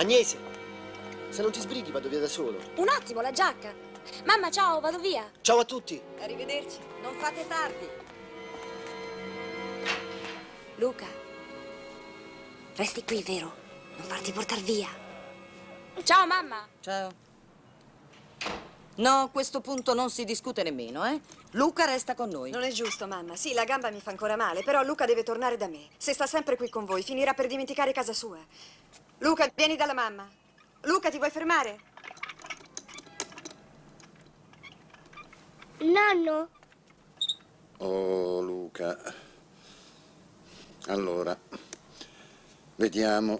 Agnese, se non ti sbrighi vado via da solo. Un attimo, la giacca. Mamma, ciao, vado via. Ciao a tutti. Arrivederci, non fate tardi. Luca, resti qui, vero? Non farti portar via. Ciao, mamma. Ciao. No, a questo punto non si discute nemmeno, eh? Luca resta con noi. Non è giusto, mamma. Sì, la gamba mi fa ancora male, però Luca deve tornare da me. Se sta sempre qui con voi, finirà per dimenticare casa sua. Luca, vieni dalla mamma. Luca, ti vuoi fermare? Nonno? Oh, Luca. Allora, vediamo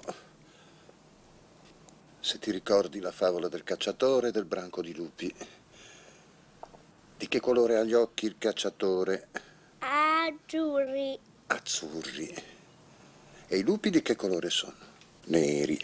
se ti ricordi la favola del cacciatore e del branco di lupi. Di che colore ha gli occhi il cacciatore? Azzurri. Azzurri. E i lupi di che colore sono? Neri.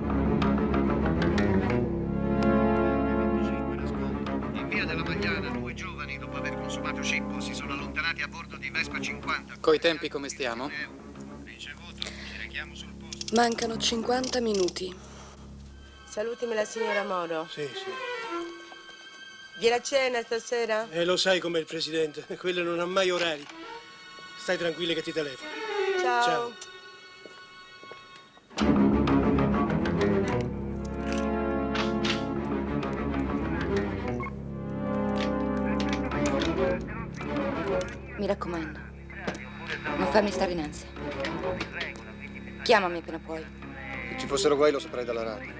In via della Magliana, due giovani, dopo aver consumato cibo, si sono allontanati a bordo di Vespa 50. Coi tempi come stiamo? Ricevuto, ci rechiamo sul posto. Mancano 50 minuti. Salutami la signora Moro. Sì, sì. Viene a cena stasera? Lo sai com'è il presidente, quello non ha mai orari. Stai tranquilla che ti telefono. Ciao. Ciao. Mi raccomando, non farmi stare in ansia. Chiamami appena puoi. Se ci fossero guai lo saprei dalla radio.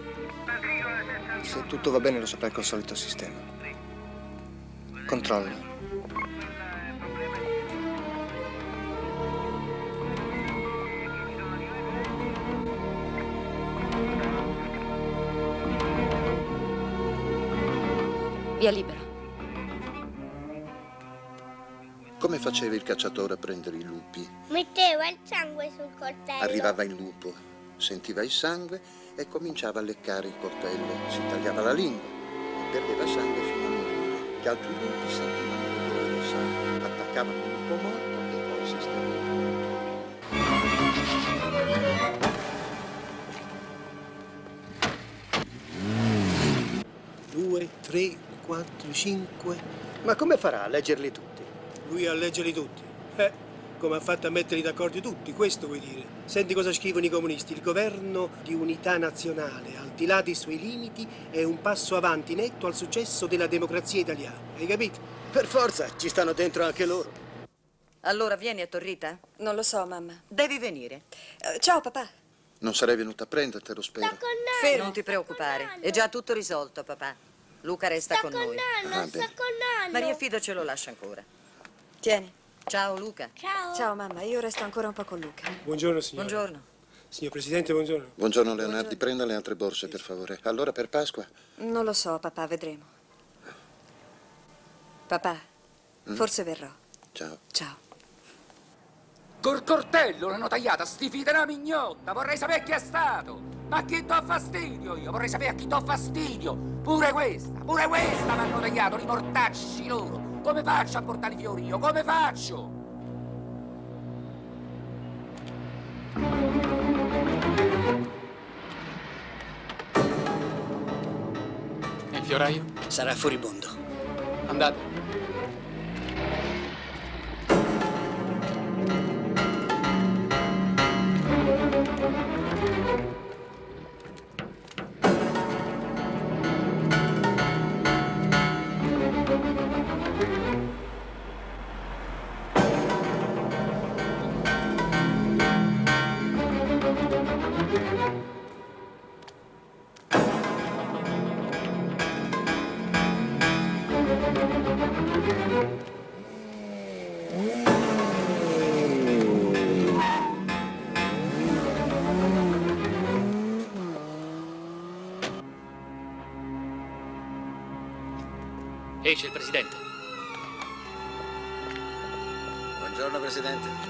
Se tutto va bene lo saprai col solito sistema. Controlla. Via libera. Come faceva il cacciatore a prendere i lupi? Metteva il sangue sul coltello. Arrivava il lupo, sentiva il sangue e cominciava a leccare il coltello. Si tagliava la lingua e perdeva sangue fino a morire. Gli altri lupi sentivano l'odore del sangue, attaccavano il lupo morto e poi si sterminavano. 2, 3, 4, 5. Ma come farà a leggerli tutti? Lui a leggerli tutti. Come ha fatto a metterli d'accordo tutti, questo vuoi dire? Senti cosa scrivono i comunisti. Il governo di unità nazionale, al di là dei suoi limiti, è un passo avanti netto al successo della democrazia italiana. Hai capito? Per forza, ci stanno dentro anche loro. Allora vieni a Torrita? Non lo so, mamma. Devi venire. Ciao, papà. Non sarei venuta a prendertelo, spero. Sta con nonno. Non ti preoccupare, è già tutto risolto, papà. Luca resta Sta con noi. nonno, sta con nonno. Maria Fido ce lo lascia ancora. Tieni. Ciao, Luca. Ciao. Ciao, mamma. Io resto ancora un po' con Luca. Buongiorno, signora. Buongiorno. Signor Presidente, buongiorno. Buongiorno, Leonardi. Prenda le altre borse, per favore. Allora, per Pasqua? Non lo so, papà, vedremo. Papà, forse verrò. Ciao. Ciao. Col coltello l'hanno tagliata, sti figli della mignotta. Vorrei sapere chi è stato. Ma a chi do fastidio io? Vorrei sapere a chi do fastidio. Pure questa mi hanno tagliato, li mortacci loro. Come faccio a portare i fiori io? Come faccio? E il fioraio? Sarà furibondo. Andate. Esce il presidente. Buongiorno, Presidente.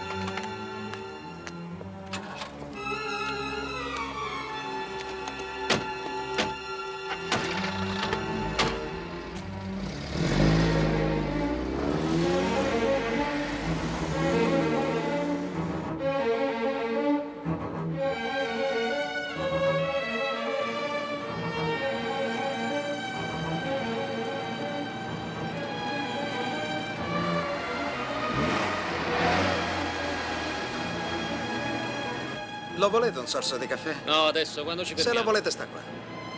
Lo volete un sorso di caffè? No, adesso, quando ci Se fermiamo? lo volete sta qua.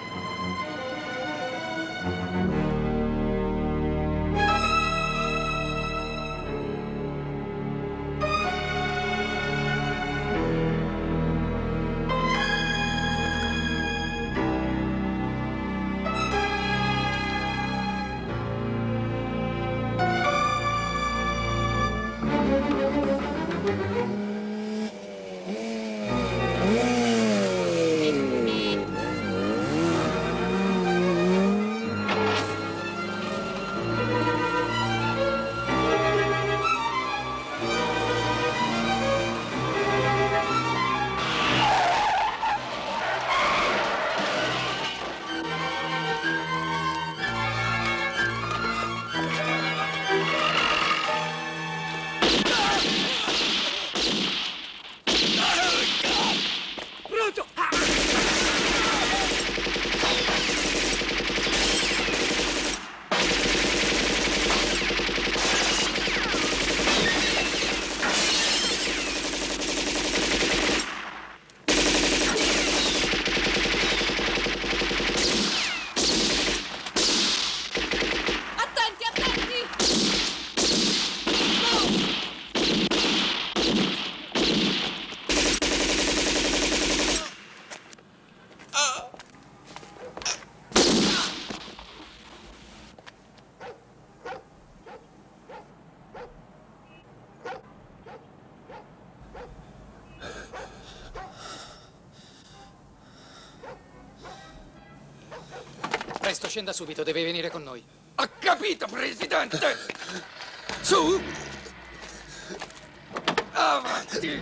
Presto, scenda subito, deve venire con noi. Ho capito, Presidente! Su! Avanti!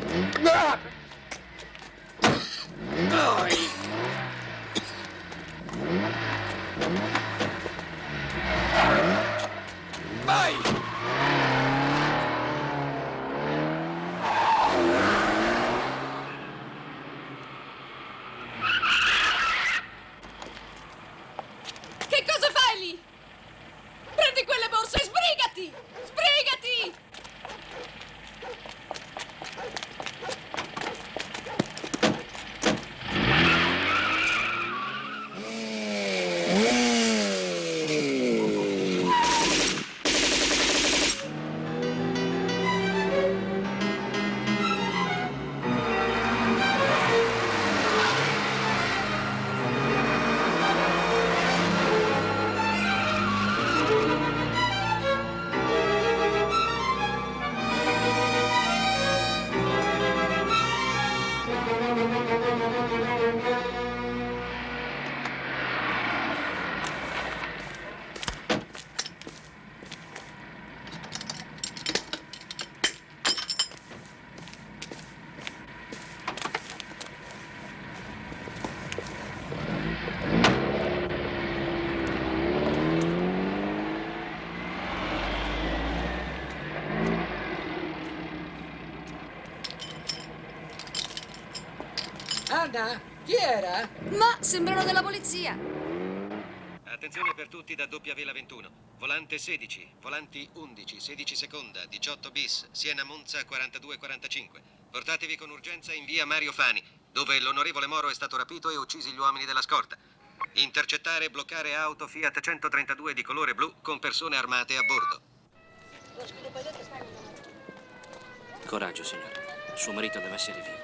Vai! Vai! Che cosa fai lì? Prendi quelle borse e sbrigati! Sbrigati! Anna, chi era? Ma sembrano della polizia. Attenzione per tutti da WV21. Volante 16, volanti 11, 16 seconda, 18 bis, Siena Monza 4245. Portatevi con urgenza in via Mario Fani, dove l'onorevole Moro è stato rapito e uccisi gli uomini della scorta. Intercettare e bloccare auto Fiat 132 di colore blu con persone armate a bordo. Coraggio, signore. Suo marito deve essere vivo.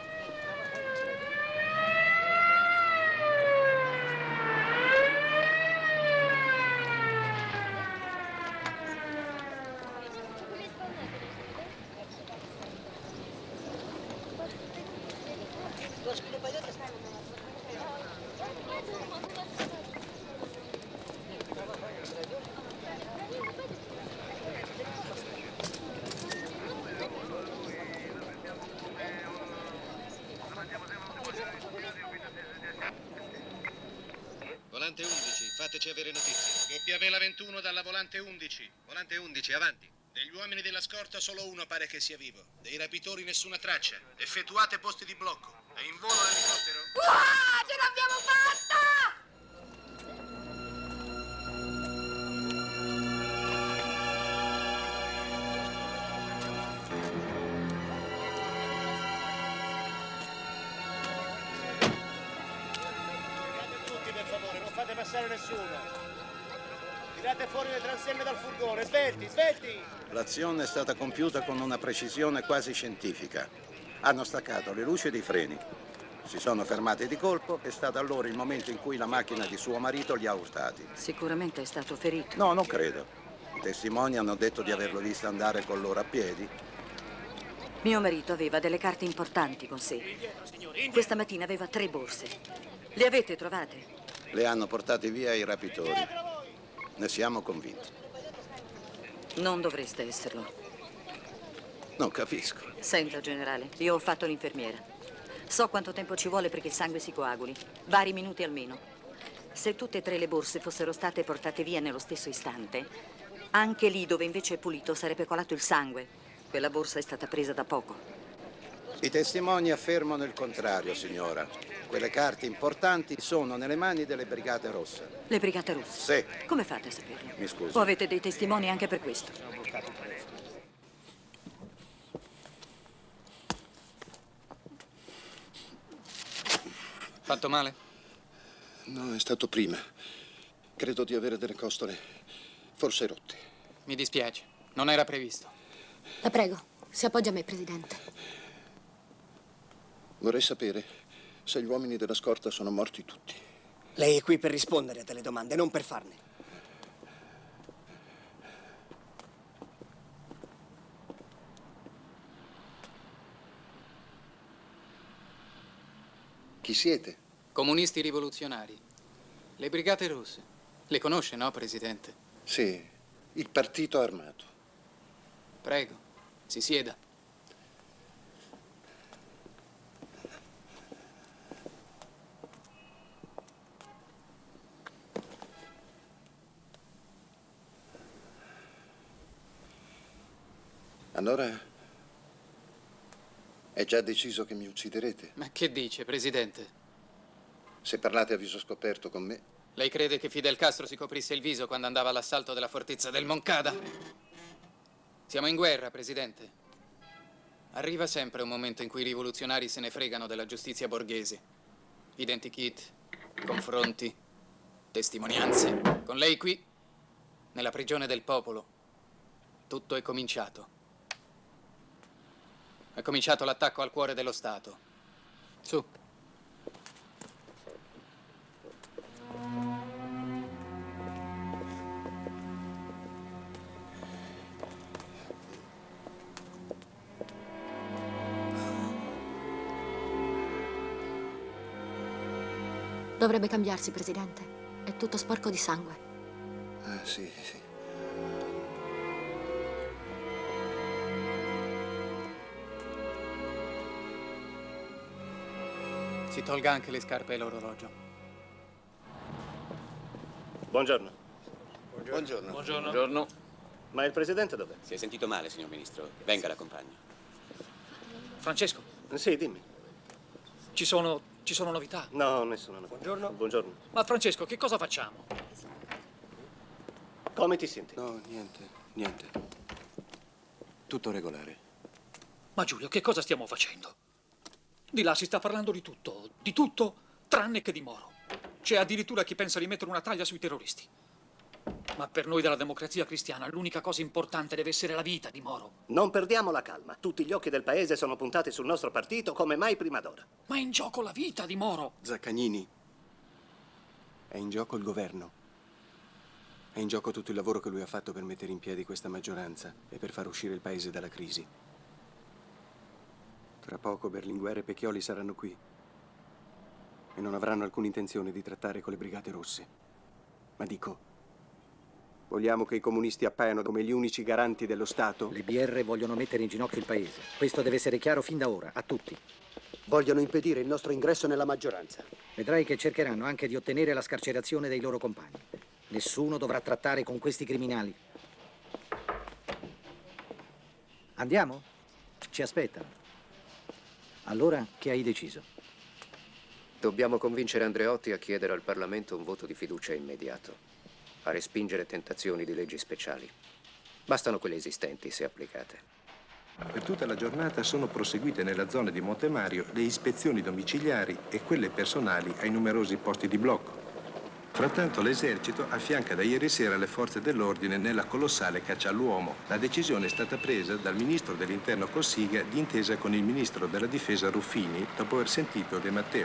Volante 11, fateci avere notizie. WV21 dalla volante 11. Volante 11, avanti. Degli uomini della scorta solo uno pare che sia vivo. Dei rapitori nessuna traccia. Effettuate posti di blocco. È in volo l'elicottero? Uah, ce l'abbiamo fatta! passare nessuno. Tirate fuori le transenne dal furgone, svelti, svelti! L'azione è stata compiuta con una precisione quasi scientifica. Hanno staccato le luci dei freni. Si sono fermati di colpo, è stato allora il momento in cui la macchina di suo marito li ha urtati. Sicuramente è stato ferito. No, non credo. I testimoni hanno detto di averlo visto andare con loro a piedi. Mio marito aveva delle carte importanti con sé. Questa mattina aveva 3 borse. Le avete trovate? Le hanno portate via i rapitori. Ne siamo convinti. Non dovreste esserlo. Non capisco. Senta, generale, io ho fatto l'infermiera. So quanto tempo ci vuole perché il sangue si coaguli. Vari minuti almeno. Se tutte e 3 le borse fossero state portate via nello stesso istante, anche lì dove invece è pulito sarebbe colato il sangue. Quella borsa è stata presa da poco. I testimoni affermano il contrario, signora. Quelle carte importanti sono nelle mani delle Brigate Rosse. Le Brigate Rosse? Sì. Come fate a saperlo? Mi scusi. O avete dei testimoni anche per questo? Fatto male? No, è stato prima. Credo di avere delle costole forse rotte. Mi dispiace, non era previsto. La prego, si appoggia a me, Presidente. Vorrei sapere se gli uomini della scorta sono morti tutti. Lei è qui per rispondere a delle domande, non per farne. Chi siete? Comunisti rivoluzionari. Le Brigate Rosse. Le conosce, no, Presidente? Sì, il partito armato. Prego, si sieda. Allora, è già deciso che mi ucciderete? Ma che dice, Presidente? Se parlate a viso scoperto con me? Lei crede che Fidel Castro si coprisse il viso quando andava all'assalto della fortezza del Moncada? Siamo in guerra, Presidente. Arriva sempre un momento in cui i rivoluzionari se ne fregano della giustizia borghese. Identikit, confronti, testimonianze. Con lei qui, nella prigione del popolo, tutto è cominciato. È cominciato l'attacco al cuore dello Stato. Su. Dovrebbe cambiarsi, Presidente. È tutto sporco di sangue. Ah, sì, sì. Si tolga anche le scarpe e l'orologio. Buongiorno. Buongiorno. Buongiorno. Ma il presidente dov'è? Si è sentito male, signor Ministro. Venga, l'accompagno. Francesco, Sì, dimmi. ci sono novità? No, nessuna. Buongiorno. Buongiorno. Ma Francesco, che cosa facciamo? Come ti senti? No, niente. Tutto regolare. Ma Giulio, che cosa stiamo facendo? Di là si sta parlando di tutto, tranne che di Moro. C'è addirittura chi pensa di mettere una taglia sui terroristi. Ma per noi della Democrazia Cristiana l'unica cosa importante deve essere la vita di Moro. Non perdiamo la calma. Tutti gli occhi del paese sono puntati sul nostro partito come mai prima d'ora. Ma è in gioco la vita di Moro. Zaccagnini, è in gioco il governo. È in gioco tutto il lavoro che lui ha fatto per mettere in piedi questa maggioranza e per far uscire il paese dalla crisi. Tra poco Berlinguer e Pecchioli saranno qui e non avranno alcuna intenzione di trattare con le Brigate Rosse. Ma dico, vogliamo che i comunisti appaiano come gli unici garanti dello Stato? Le BR vogliono mettere in ginocchio il paese. Questo deve essere chiaro fin da ora, a tutti. Vogliono impedire il nostro ingresso nella maggioranza. Vedrai che cercheranno anche di ottenere la scarcerazione dei loro compagni. Nessuno dovrà trattare con questi criminali. Andiamo? Ci aspettano. Allora, che hai deciso? Dobbiamo convincere Andreotti a chiedere al Parlamento un voto di fiducia immediato, a respingere tentazioni di leggi speciali. Bastano quelle esistenti, se applicate. Per tutta la giornata sono proseguite nella zona di Montemario le ispezioni domiciliari e quelle personali ai numerosi posti di blocco. Frattanto l'esercito affianca da ieri sera le forze dell'ordine nella colossale caccia all'uomo. La decisione è stata presa dal ministro dell'Interno Cossiga d'intesa con il ministro della Difesa Ruffini dopo aver sentito De Matteo.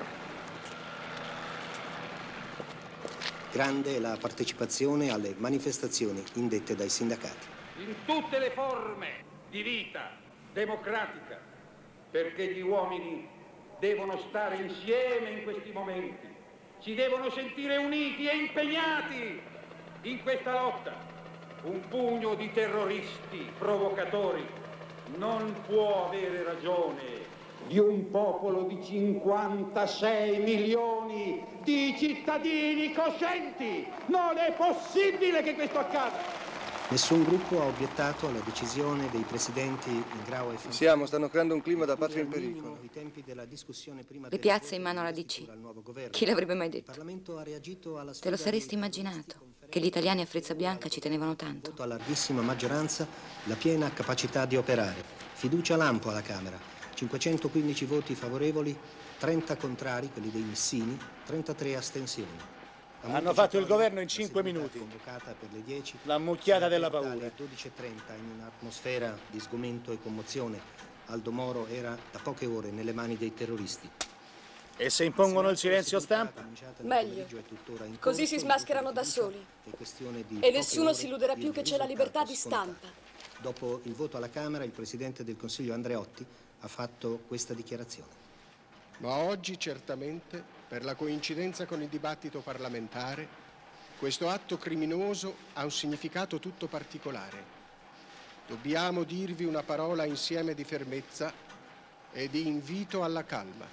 Grande è la partecipazione alle manifestazioni indette dai sindacati. In tutte le forme di vita democratica, perché gli uomini devono stare insieme in questi momenti, si devono sentire uniti e impegnati in questa lotta. Un pugno di terroristi provocatori non può avere ragione di un popolo di 56 milioni di cittadini coscienti. Non è possibile che questo accada. Nessun gruppo ha obiettato alla decisione dei presidenti Ingrao e Siamo, stanno creando un clima da patria in pericolo. I tempi della discussione prima Le piazze in mano alla DC. Chi l'avrebbe mai detto? Parlamento ha reagito alla Te lo saresti immaginato, che gli italiani a Frizza Bianca ci tenevano tanto. a larghissima maggioranza la piena capacità di operare. Fiducia lampo alla Camera. 515 voti favorevoli, 30 contrari, quelli dei Missini, 33 astensioni. Hanno fatto il governo in 5 minuti. La mucchiata della paura. Alle 12:30 in un'atmosfera di sgomento e commozione, Aldo Moro era da poche ore nelle mani dei terroristi. E se impongono il silenzio stampa? Meglio. Così si smascherano da soli. E nessuno si illuderà più che c'è la libertà di stampa. Dopo il voto alla Camera, il Presidente del Consiglio Andreotti ha fatto questa dichiarazione. Ma oggi certamente, per la coincidenza con il dibattito parlamentare, questo atto criminoso ha un significato tutto particolare. Dobbiamo dirvi una parola insieme di fermezza e di invito alla calma.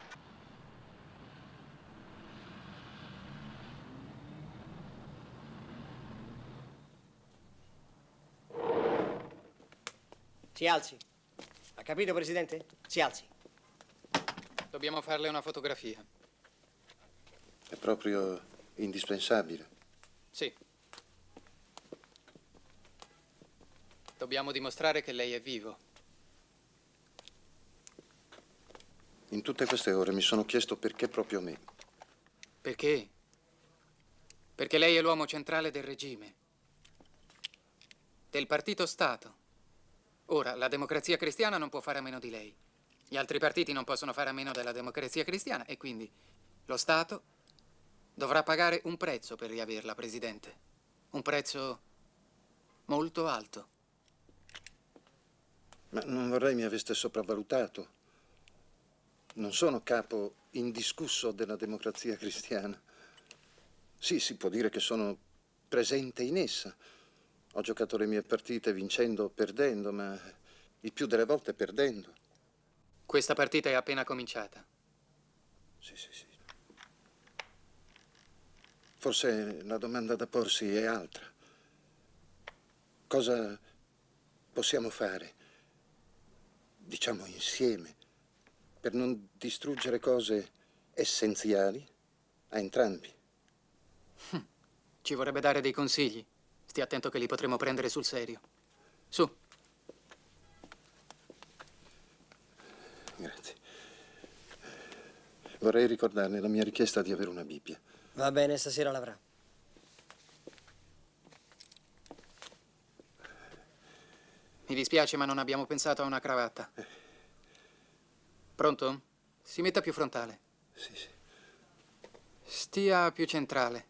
Si alzi. Ha capito, Presidente? Si alzi. Dobbiamo farle una fotografia. È proprio indispensabile. Sì. Dobbiamo dimostrare che lei è vivo. In tutte queste ore mi sono chiesto perché proprio me. Perché? Perché lei è l'uomo centrale del regime, del partito Stato. Ora, la Democrazia Cristiana non può fare a meno di lei. Gli altri partiti non possono fare a meno della Democrazia Cristiana e quindi lo Stato dovrà pagare un prezzo per riaverla, Presidente. Un prezzo molto alto. Ma non vorrei mi aveste sopravvalutato. Non sono capo indiscusso della Democrazia Cristiana. Sì, si può dire che sono presente in essa. Ho giocato le mie partite vincendo o perdendo, ma il più delle volte perdendo. Questa partita è appena cominciata. Sì. Forse la domanda da porsi è altra. Cosa possiamo fare, diciamo insieme, per non distruggere cose essenziali a entrambi? Ci vorrebbe dare dei consigli. Stia attento che li potremo prendere sul serio. Su. Grazie. Vorrei ricordarle la mia richiesta di avere una Bibbia. Va bene, stasera l'avrà. Mi dispiace, ma non abbiamo pensato a una cravatta. Pronto? Si metta più frontale. Sì. Stia più centrale.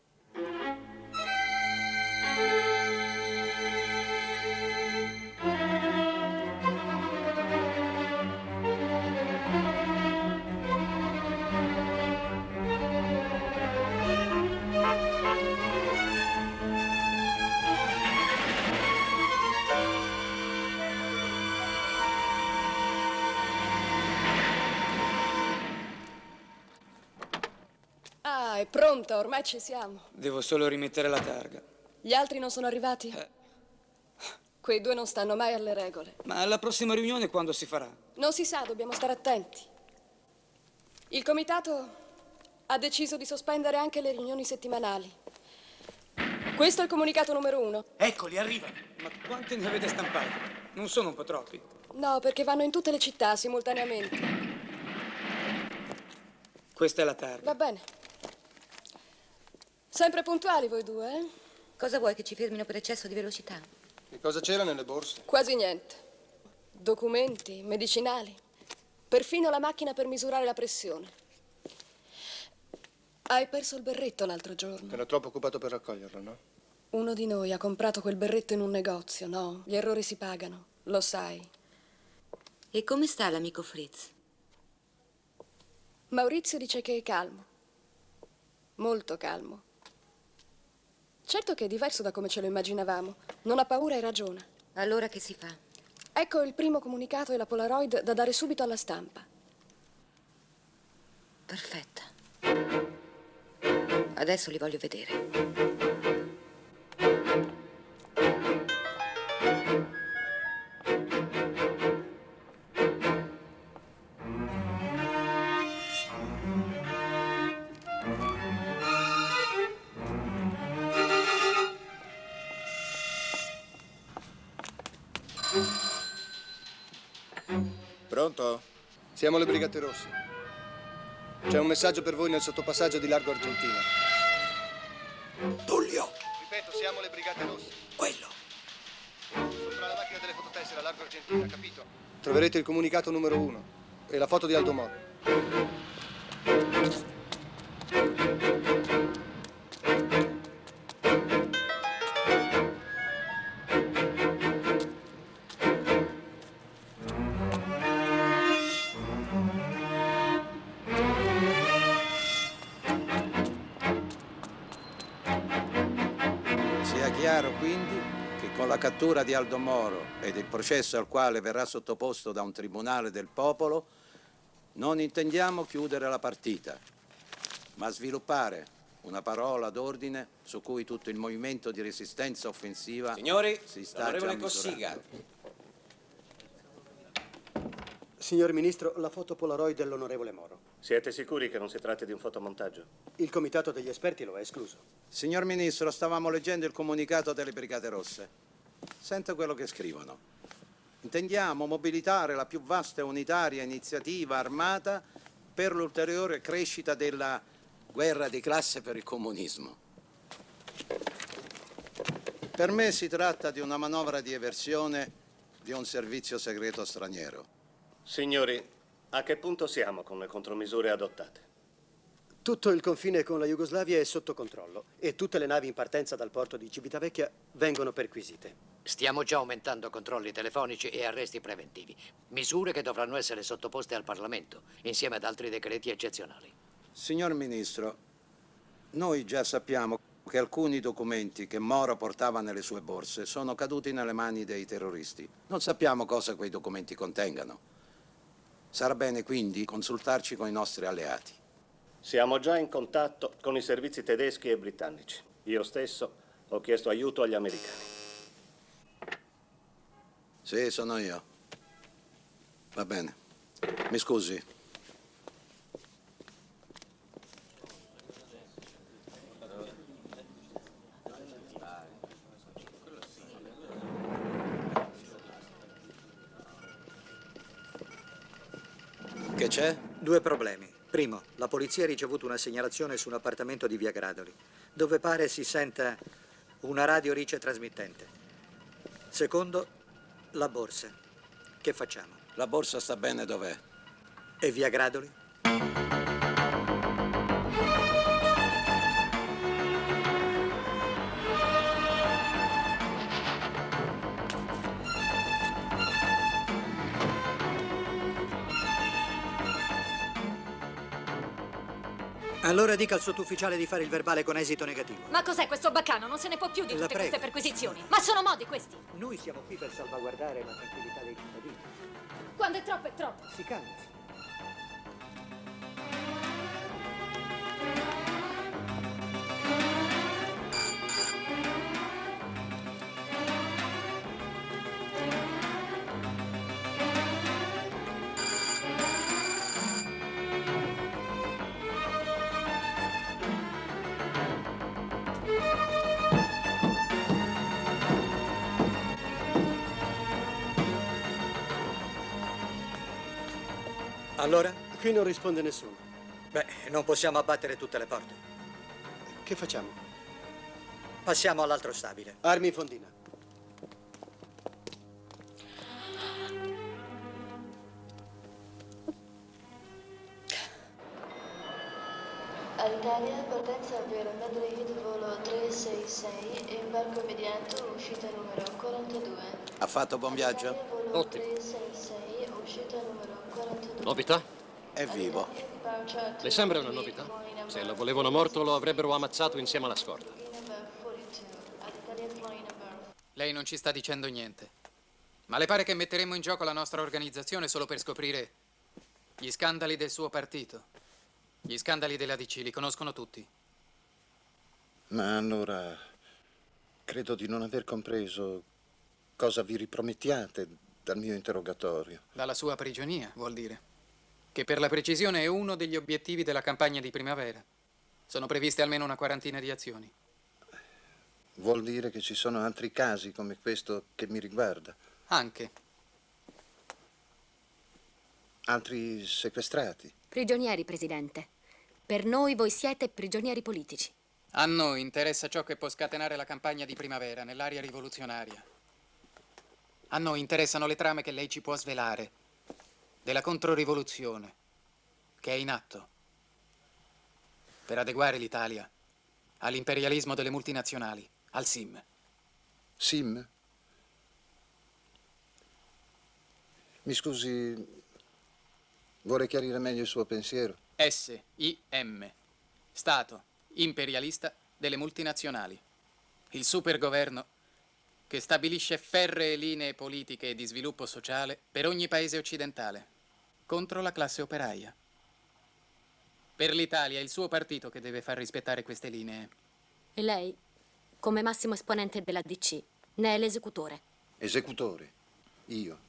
È pronta, ormai ci siamo. Devo solo rimettere la targa. Gli altri non sono arrivati? Quei due non stanno mai alle regole. Ma alla prossima riunione quando si farà? Non si sa, dobbiamo stare attenti. Il comitato ha deciso di sospendere anche le riunioni settimanali. Questo è il comunicato numero 1. Eccoli, arrivano. Ma quanti ne avete stampati? Non sono un po' troppi? No, perché vanno in tutte le città simultaneamente. Questa è la targa. Va bene. Sempre puntuali voi due, eh? Cosa vuoi, che ci fermino per eccesso di velocità? Che cosa c'era nelle borse? Quasi niente. Documenti, medicinali, perfino la macchina per misurare la pressione. Hai perso il berretto l'altro giorno. Ero troppo occupato per raccoglierlo, no? Uno di noi ha comprato quel berretto in un negozio, no? Gli errori si pagano, lo sai. E come sta l'amico Fritz? Maurizio dice che è calmo. Molto calmo. Certo che è diverso da come ce lo immaginavamo. Non ha paura e ragiona. Allora che si fa? Ecco il primo comunicato e la Polaroid da dare subito alla stampa. Perfetta. Adesso li voglio vedere. Pronto? Siamo le Brigate Rosse. C'è un messaggio per voi nel sottopassaggio di Largo Argentina. Tullio! Ripeto, siamo le Brigate Rosse. Quello. Sopra la macchina delle fototessere a Largo Argentina, capito? Troverete il comunicato numero 1 e la foto di Aldo Moro. Sia chiaro quindi che con la cattura di Aldo Moro ed il processo al quale verrà sottoposto da un tribunale del popolo non intendiamo chiudere la partita, ma sviluppare una parola d'ordine su cui tutto il movimento di resistenza offensiva Signori, si sta già l'onorevole misurando. Cossiga. Signor Ministro, la foto Polaroid dell'onorevole Moro. Siete sicuri che non si tratti di un fotomontaggio? Il comitato degli esperti lo ha escluso. Signor Ministro, stavamo leggendo il comunicato delle Brigate Rosse. Senta quello che scrivono. Intendiamo mobilitare la più vasta e unitaria iniziativa armata per l'ulteriore crescita della guerra di classe per il comunismo. Per me si tratta di una manovra di eversione di un servizio segreto straniero. Signori, a che punto siamo con le contromisure adottate? Tutto il confine con la Jugoslavia è sotto controllo e tutte le navi in partenza dal porto di Civitavecchia vengono perquisite. Stiamo già aumentando controlli telefonici e arresti preventivi, misure che dovranno essere sottoposte al Parlamento, insieme ad altri decreti eccezionali. Signor Ministro, noi già sappiamo che alcuni documenti che Moro portava nelle sue borse sono caduti nelle mani dei terroristi. Non sappiamo cosa quei documenti contengano. Sarà bene quindi consultarci con i nostri alleati. Siamo già in contatto con i servizi tedeschi e britannici. Io stesso ho chiesto aiuto agli americani. Sì, sono io. Va bene. Mi scusi. Che c'è? Due problemi. Primo, la polizia ha ricevuto una segnalazione su un appartamento di via Gradoli, dove pare si senta una radio rice trasmittente. Secondo, la borsa. Che facciamo? La borsa sta bene dov'è? E via Gradoli? Allora dica al sottufficiale di fare il verbale con esito negativo. Ma cos'è questo baccano? Non se ne può più di La tutte prego. queste perquisizioni. Ma sono modi questi. Noi siamo qui per salvaguardare la tranquillità dei cittadini. Quando è troppo è troppo. Si calmi. Allora? Qui non risponde nessuno. Beh, non possiamo abbattere tutte le porte. Che facciamo? Passiamo all'altro stabile. Armi in fondina. All'Italia, partenza ovvero medley hit volo 366 e imbarco immediato, uscita numero 42. Ha fatto buon viaggio? Ottimo. 366, uscita numero 42. Novità? È vivo. Le sembra una novità? Se lo volevano morto lo avrebbero ammazzato insieme alla scorta. Lei non ci sta dicendo niente. Ma le pare che metteremmo in gioco la nostra organizzazione solo per scoprire gli scandali del suo partito? Gli scandali della DC li conoscono tutti. Ma allora credo di non aver compreso cosa vi ripromettiate dal mio interrogatorio. Dalla sua prigionia, vuol dire. Che per la precisione è uno degli obiettivi della campagna di primavera. Sono previste almeno una quarantina di azioni. Vuol dire che ci sono altri casi come questo che mi riguarda? Anche. Altri sequestrati? Prigionieri, Presidente. Per noi voi siete prigionieri politici. A noi interessa ciò che può scatenare la campagna di primavera nell'area rivoluzionaria. A noi interessano le trame che lei ci può svelare della controrivoluzione che è in atto per adeguare l'Italia all'imperialismo delle multinazionali, al SIM. SIM? Mi scusi, vorrei chiarire meglio il suo pensiero. SIM, Stato imperialista delle multinazionali. Il supergoverno che stabilisce ferree linee politiche e di sviluppo sociale per ogni paese occidentale, contro la classe operaia. Per l'Italia è il suo partito che deve far rispettare queste linee. E lei, come massimo esponente della DC, ne è l'esecutore. Esecutore? Io?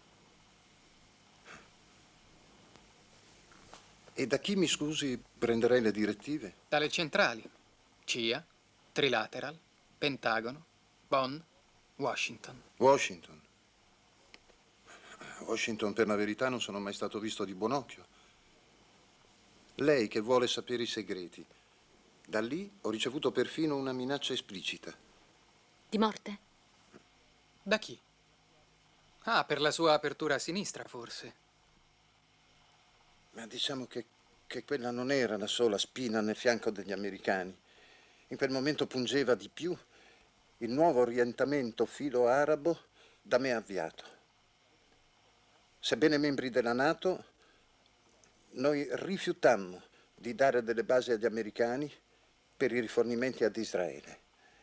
E da chi, mi scusi, prenderei le direttive? Dalle centrali. CIA, Trilateral, Pentagono, Bonn, Washington. Washington? Washington, per la verità, non sono mai stato visto di buon occhio. Lei che vuole sapere i segreti. Da lì ho ricevuto perfino una minaccia esplicita. Di morte? Da chi? Ah, per la sua apertura a sinistra, forse. Ma diciamo che quella non era la sola spina nel fianco degli americani. In quel momento pungeva di più il nuovo orientamento filo-arabo da me avviato. Sebbene membri della NATO, noi rifiutammo di dare delle basi agli americani per i rifornimenti ad Israele.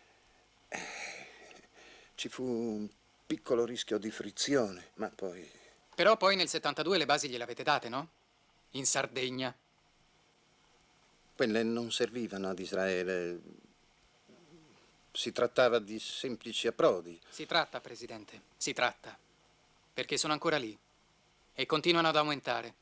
Ci fu un piccolo rischio di frizione, ma poi... Però poi nel 72 le basi gliele avete date, no? In Sardegna. Quelle non servivano ad Israele. Si trattava di semplici approdi. Si tratta, Presidente, si tratta. Perché sono ancora lì e continuano ad aumentare.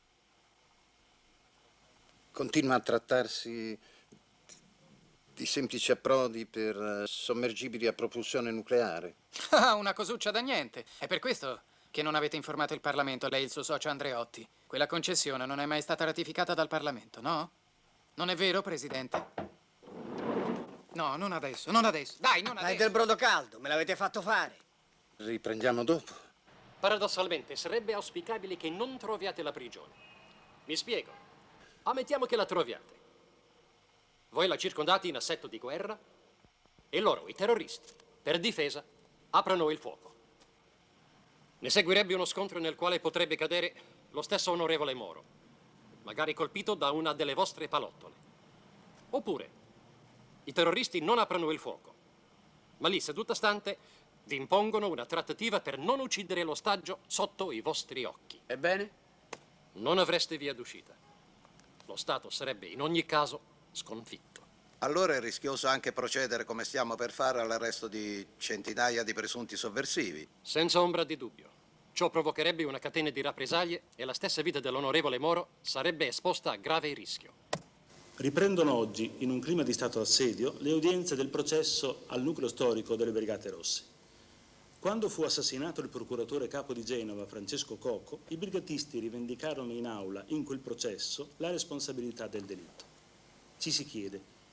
Continua a trattarsi di semplici approdi per sommergibili a propulsione nucleare. Ah, una cosuccia da niente. È per questo che non avete informato il Parlamento, lei e il suo socio Andreotti. Quella concessione non è mai stata ratificata dal Parlamento, no? Non è vero, Presidente? No, non adesso, non adesso. Dai, non adesso. Dai del brodo caldo, me l'avete fatto fare. Riprendiamo dopo. Paradossalmente, sarebbe auspicabile che non troviate la prigione. Mi spiego. Ammettiamo che la troviate. Voi la circondate in assetto di guerra e loro, i terroristi, per difesa, aprono il fuoco. Ne seguirebbe uno scontro nel quale potrebbe cadere lo stesso onorevole Moro, magari colpito da una delle vostre palottole. Oppure i terroristi non aprono il fuoco, ma lì, seduta stante, vi impongono una trattativa per non uccidere l'ostaggio sotto i vostri occhi. Ebbene? Non avreste via d'uscita. Lo Stato sarebbe in ogni caso sconfitto. Allora è rischioso anche procedere come stiamo per fare all'arresto di centinaia di presunti sovversivi. Senza ombra di dubbio. Ciò provocherebbe una catena di rappresaglie e la stessa vita dell'onorevole Moro sarebbe esposta a grave rischio. Riprendono oggi, in un clima di stato d'assedio, le udienze del processo al nucleo storico delle Brigate Rosse. Quando fu assassinato il procuratore capo di Genova, Francesco Coco, i brigatisti rivendicarono in aula, in quel processo, la responsabilità del delitto. Ci si chiede,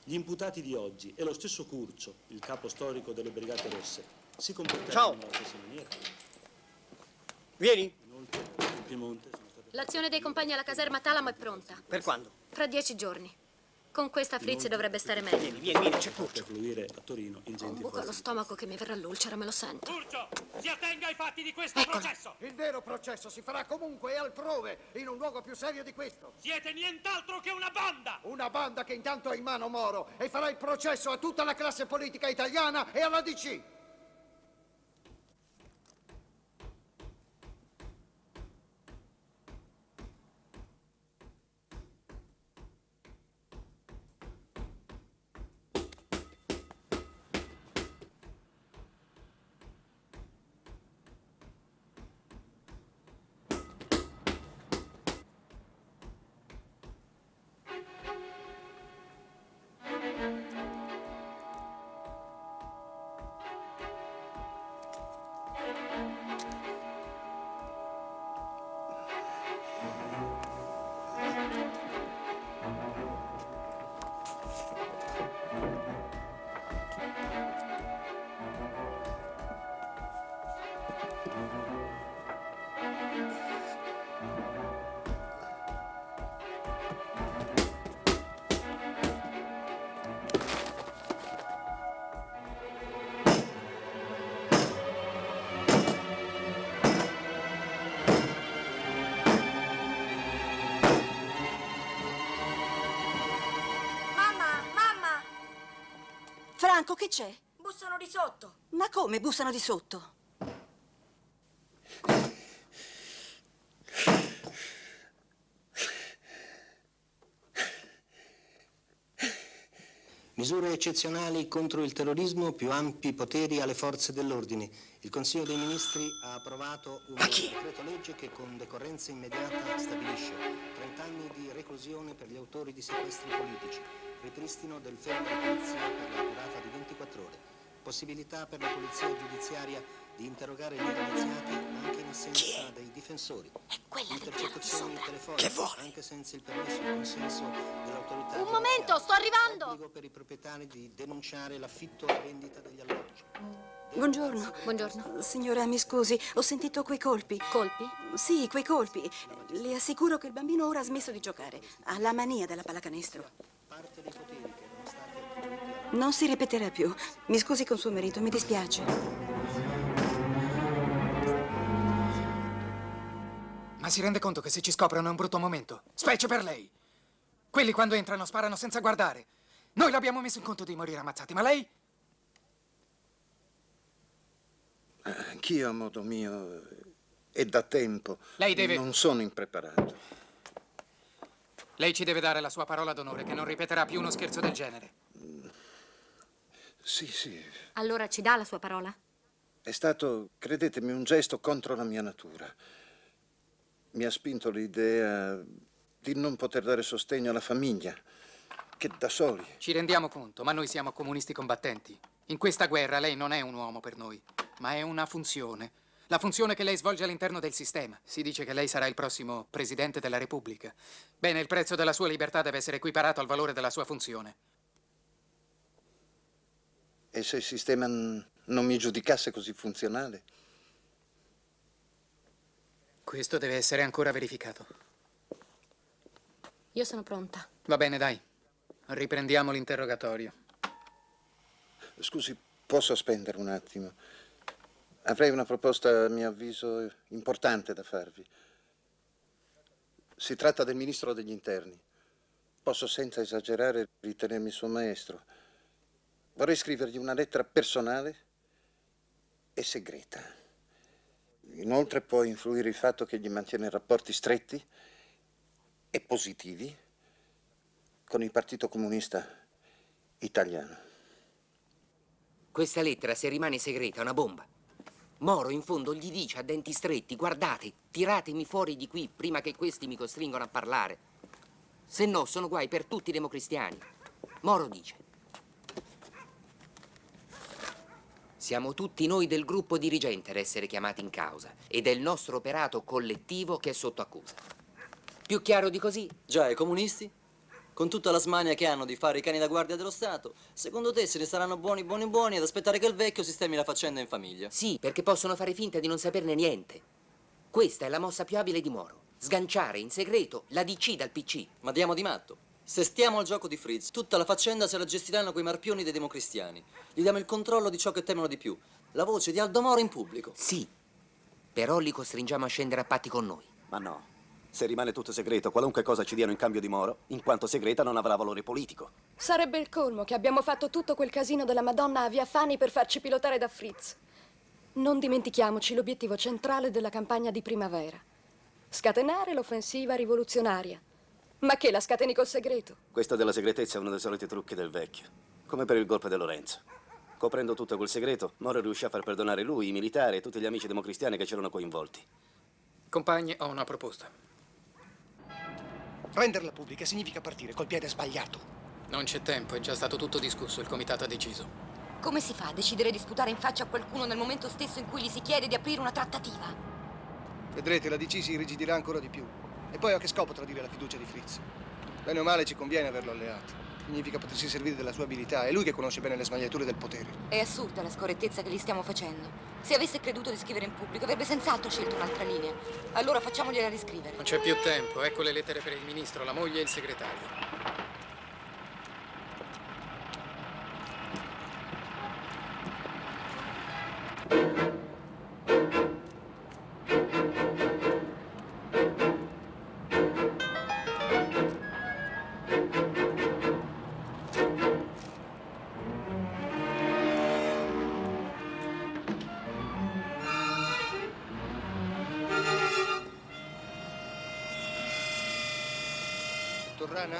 Gli imputati di oggi e lo stesso Curcio, il capo storico delle Brigate Rosse, si comporteranno nella stessa maniera. Vieni. Inoltre, in Piemonte sono state... L'azione dei compagni alla caserma Talamo è pronta. Per quando? Fra 10 giorni. Con questa Frizzi dovrebbe stare meglio. Vieni, c'è Curcio. Per fluire a Torino ingenti Ho un buco allo stomaco che mi verrà l'ulcera, me lo sento. Curcio, si attenga ai fatti di questo processo! Il vero processo si farà comunque e altrove, in un luogo più serio di questo. Siete nient'altro che una banda! Una banda che intanto ha in mano Moro e farà il processo a tutta la classe politica italiana e alla DC. Franco, che c'è? Bussano di sotto. Ma come bussano di sotto? Misure eccezionali contro il terrorismo, più ampi poteri alle forze dell'ordine. Il Consiglio dei Ministri ha approvato un decreto legge che con decorrenza immediata stabilisce 30 anni di reclusione per gli autori di sequestri politici, ripristino del fermo di polizia per la durata di 24 ore, possibilità per la polizia giudiziaria di interrogare gli indiziati anche in assenza dei difensori, intercettazioni telefoniche anche senza il permesso e il consenso dell'autorità. Un momento, sto arrivando! Obbligo per i proprietari di denunciare l'affitto e la vendita degli alloggi. Buongiorno. Buongiorno. Signora, mi scusi, ho sentito quei colpi. Colpi? Sì, quei colpi. Le assicuro che il bambino ora ha smesso di giocare. Ha la mania della pallacanestro. Parte dei poteri che erano stati attribuiti Non si ripeterà più. Mi scusi con suo marito, mi dispiace. Ma si rende conto che se ci scoprono è un brutto momento? Specie per lei. Quelli quando entrano sparano senza guardare. Noi l'abbiamo messo in conto di morire ammazzati, ma lei? Anch'io a modo mio e da tempo Lei deve... non sono impreparato. Lei ci deve dare la sua parola d'onore che non ripeterà più uno scherzo del genere. Sì, sì. Allora ci dà la sua parola? È stato, credetemi, un gesto contro la mia natura. Mi ha spinto l'idea di non poter dare sostegno alla famiglia, che da soli. Ci rendiamo conto, ma noi siamo comunisti combattenti. In questa guerra lei non è un uomo per noi, ma è una funzione. La funzione che lei svolge all'interno del sistema. Si dice che lei sarà il prossimo Presidente della Repubblica. Bene, il prezzo della sua libertà deve essere equiparato al valore della sua funzione. E se il sistema non mi giudicasse così funzionale? Questo deve essere ancora verificato. Io sono pronta. Va bene, dai. Riprendiamo l'interrogatorio. Scusi, posso spendere un attimo? Avrei una proposta, a mio avviso, importante da farvi. Si tratta del Ministro degli Interni. Posso senza esagerare ritenermi suo maestro. Vorrei scrivergli una lettera personale e segreta. Inoltre può influire il fatto che gli mantiene rapporti stretti e positivi con il Partito Comunista Italiano. Questa lettera, se rimane segreta, è una bomba. Moro, in fondo, gli dice a denti stretti: guardate, tiratemi fuori di qui prima che questi mi costringono a parlare. Se no, sono guai per tutti i democristiani. Moro dice: siamo tutti noi del gruppo dirigente ad essere chiamati in causa ed è il nostro operato collettivo che è sotto accusa. Più chiaro di così? Già, i comunisti? Con tutta la smania che hanno di fare i cani da guardia dello Stato, secondo te se ne saranno buoni ad aspettare che il vecchio sistemi la faccenda in famiglia? Sì, perché possono fare finta di non saperne niente. Questa è la mossa più abile di Moro. Sganciare in segreto la DC dal PC. Ma diamo di matto. Se stiamo al gioco di Fritz, tutta la faccenda se la gestiranno quei marpioni dei democristiani. Gli diamo il controllo di ciò che temono di più. La voce di Aldo Moro in pubblico. Sì, però li costringiamo a scendere a patti con noi. Ma no. Se rimane tutto segreto, qualunque cosa ci diano in cambio di Moro, in quanto segreta non avrà valore politico. Sarebbe il colmo che abbiamo fatto tutto quel casino della Madonna a Via Fani per farci pilotare da Fritz. Non dimentichiamoci l'obiettivo centrale della campagna di primavera. Scatenare l'offensiva rivoluzionaria. Ma che la scateni col segreto? Questo della segretezza è uno dei soliti trucchi del vecchio. Come per il golpe di Lorenzo. Coprendo tutto quel segreto, Moro riuscì a far perdonare lui, i militari e tutti gli amici democristiani che c'erano coinvolti. Compagni, ho una proposta. Renderla pubblica significa partire col piede sbagliato. Non c'è tempo, è già stato tutto discusso, il comitato ha deciso. Come si fa a decidere di sputare in faccia a qualcuno nel momento stesso in cui gli si chiede di aprire una trattativa? Vedrete, la DC si irrigidirà ancora di più. E poi a che scopo tradire la fiducia di Fritz? Bene o male ci conviene averlo alleato. Significa potersi servire della sua abilità. È lui che conosce bene le smagliature del potere. È assurda la scorrettezza che gli stiamo facendo. Se avesse creduto di scrivere in pubblico, avrebbe senz'altro scelto un'altra linea. Allora facciamogliela riscrivere. Non c'è più tempo, ecco le lettere per il ministro, la moglie e il segretario. Dottor Rana?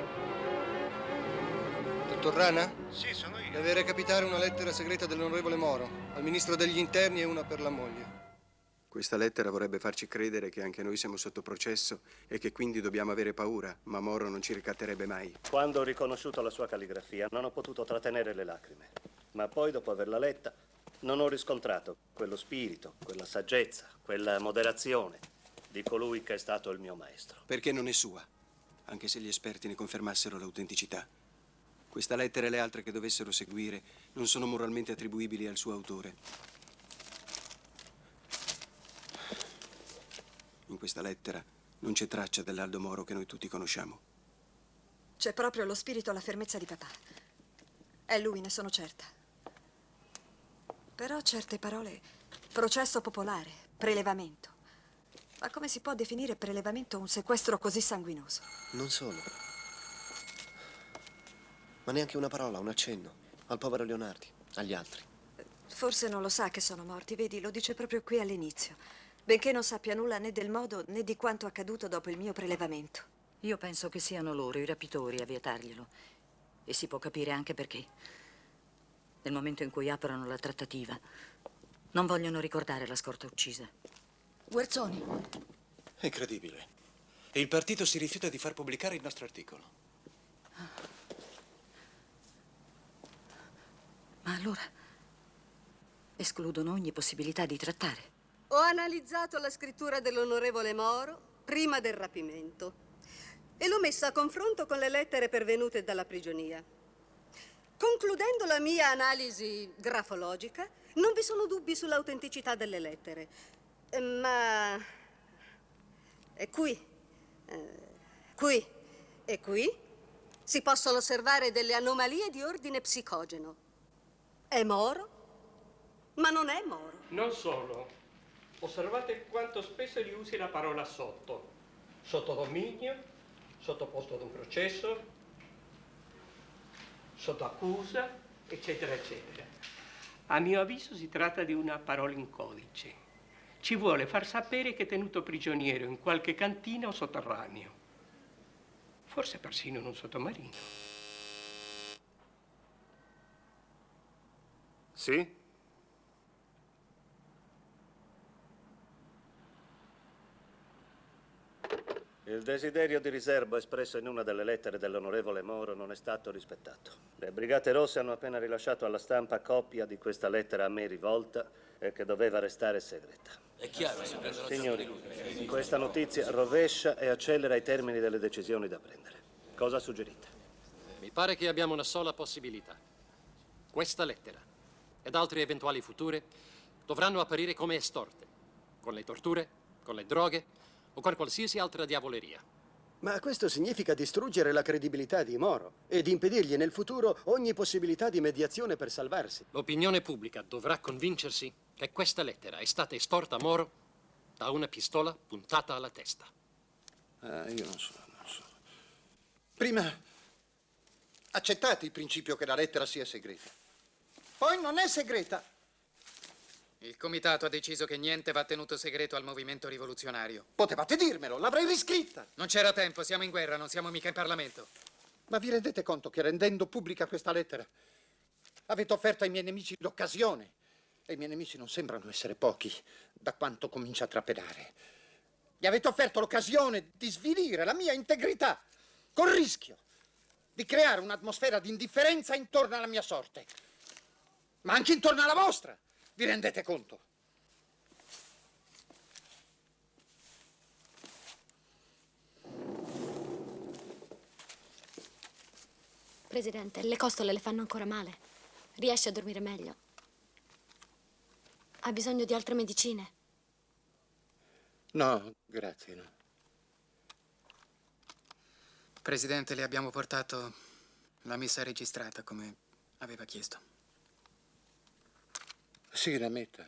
Dottor Rana? Sì, sono io. Deve recapitare una lettera segreta dell'onorevole Moro, al ministro degli interni e una per la moglie. Questa lettera vorrebbe farci credere che anche noi siamo sotto processo e che quindi dobbiamo avere paura, ma Moro non ci ricatterebbe mai. Quando ho riconosciuto la sua calligrafia non ho potuto trattenere le lacrime, ma poi dopo averla letta non ho riscontrato quello spirito, quella saggezza, quella moderazione di colui che è stato il mio maestro. Perché non è sua, anche se gli esperti ne confermassero l'autenticità. Questa lettera e le altre che dovessero seguire non sono moralmente attribuibili al suo autore. In questa lettera non c'è traccia dell'Aldo Moro che noi tutti conosciamo. C'è proprio lo spirito e la fermezza di papà. È lui, ne sono certa. Però certe parole, processo popolare, prelevamento. Ma come si può definire prelevamento un sequestro così sanguinoso? Non solo. Ma neanche una parola, un accenno. Al povero Leonardi, agli altri. Forse non lo sa che sono morti, vedi, lo dice proprio qui all'inizio. Benché non sappia nulla né del modo né di quanto accaduto dopo il mio prelevamento. Io penso che siano loro, i rapitori, a vietarglielo. E si può capire anche perché. Nel momento in cui aprono la trattativa, non vogliono ricordare la scorta uccisa. Guerzoni. È incredibile. E il partito si rifiuta di far pubblicare il nostro articolo. Ma allora escludono ogni possibilità di trattare. Ho analizzato la scrittura dell'onorevole Moro prima del rapimento e l'ho messa a confronto con le lettere pervenute dalla prigionia. Concludendo la mia analisi grafologica, non vi sono dubbi sull'autenticità delle lettere, ma qui e qui si possono osservare delle anomalie di ordine psicogeno. È Moro, ma non è Moro. Non solo. Osservate quanto spesso gli usi la parola sotto. Sotto dominio, sottoposto ad un processo, sotto accusa, eccetera, eccetera. A mio avviso si tratta di una parola in codice. Ci vuole far sapere che è tenuto prigioniero in qualche cantina o sotterraneo. Forse persino in un sottomarino. Sì? Il desiderio di riservo espresso in una delle lettere dell'onorevole Moro non è stato rispettato. Le Brigate Rosse hanno appena rilasciato alla stampa copia di questa lettera a me rivolta e che doveva restare segreta. È chiaro, Signori, questa notizia rovescia e accelera i termini delle decisioni da prendere. Cosa suggerite? Mi pare che abbiamo una sola possibilità. Questa lettera ed altre eventuali future dovranno apparire come estorte, con le torture, con le droghe o con qualsiasi altra diavoleria. Ma questo significa distruggere la credibilità di Moro ed impedirgli nel futuro ogni possibilità di mediazione per salvarsi. L'opinione pubblica dovrà convincersi che questa lettera è stata estorta a Moro da una pistola puntata alla testa. Io non so. Prima accettate il principio che la lettera sia segreta. Poi non è segreta. Il comitato ha deciso che niente va tenuto segreto al movimento rivoluzionario. Potevate dirmelo, l'avrei riscritta. Non c'era tempo, siamo in guerra, non siamo mica in Parlamento. Ma vi rendete conto che rendendo pubblica questa lettera avete offerto ai miei nemici l'occasione? E i miei nemici non sembrano essere pochi, da quanto comincia a trapelare. Gli avete offerto l'occasione di svilire la mia integrità, col rischio di creare un'atmosfera di indifferenza intorno alla mia sorte, ma anche intorno alla vostra. Vi rendete conto? Presidente, le costole le fanno ancora male. Riesce a dormire meglio? Ha bisogno di altre medicine? No, grazie, no. Presidente, le abbiamo portato la messa registrata come aveva chiesto. Sì, la metta.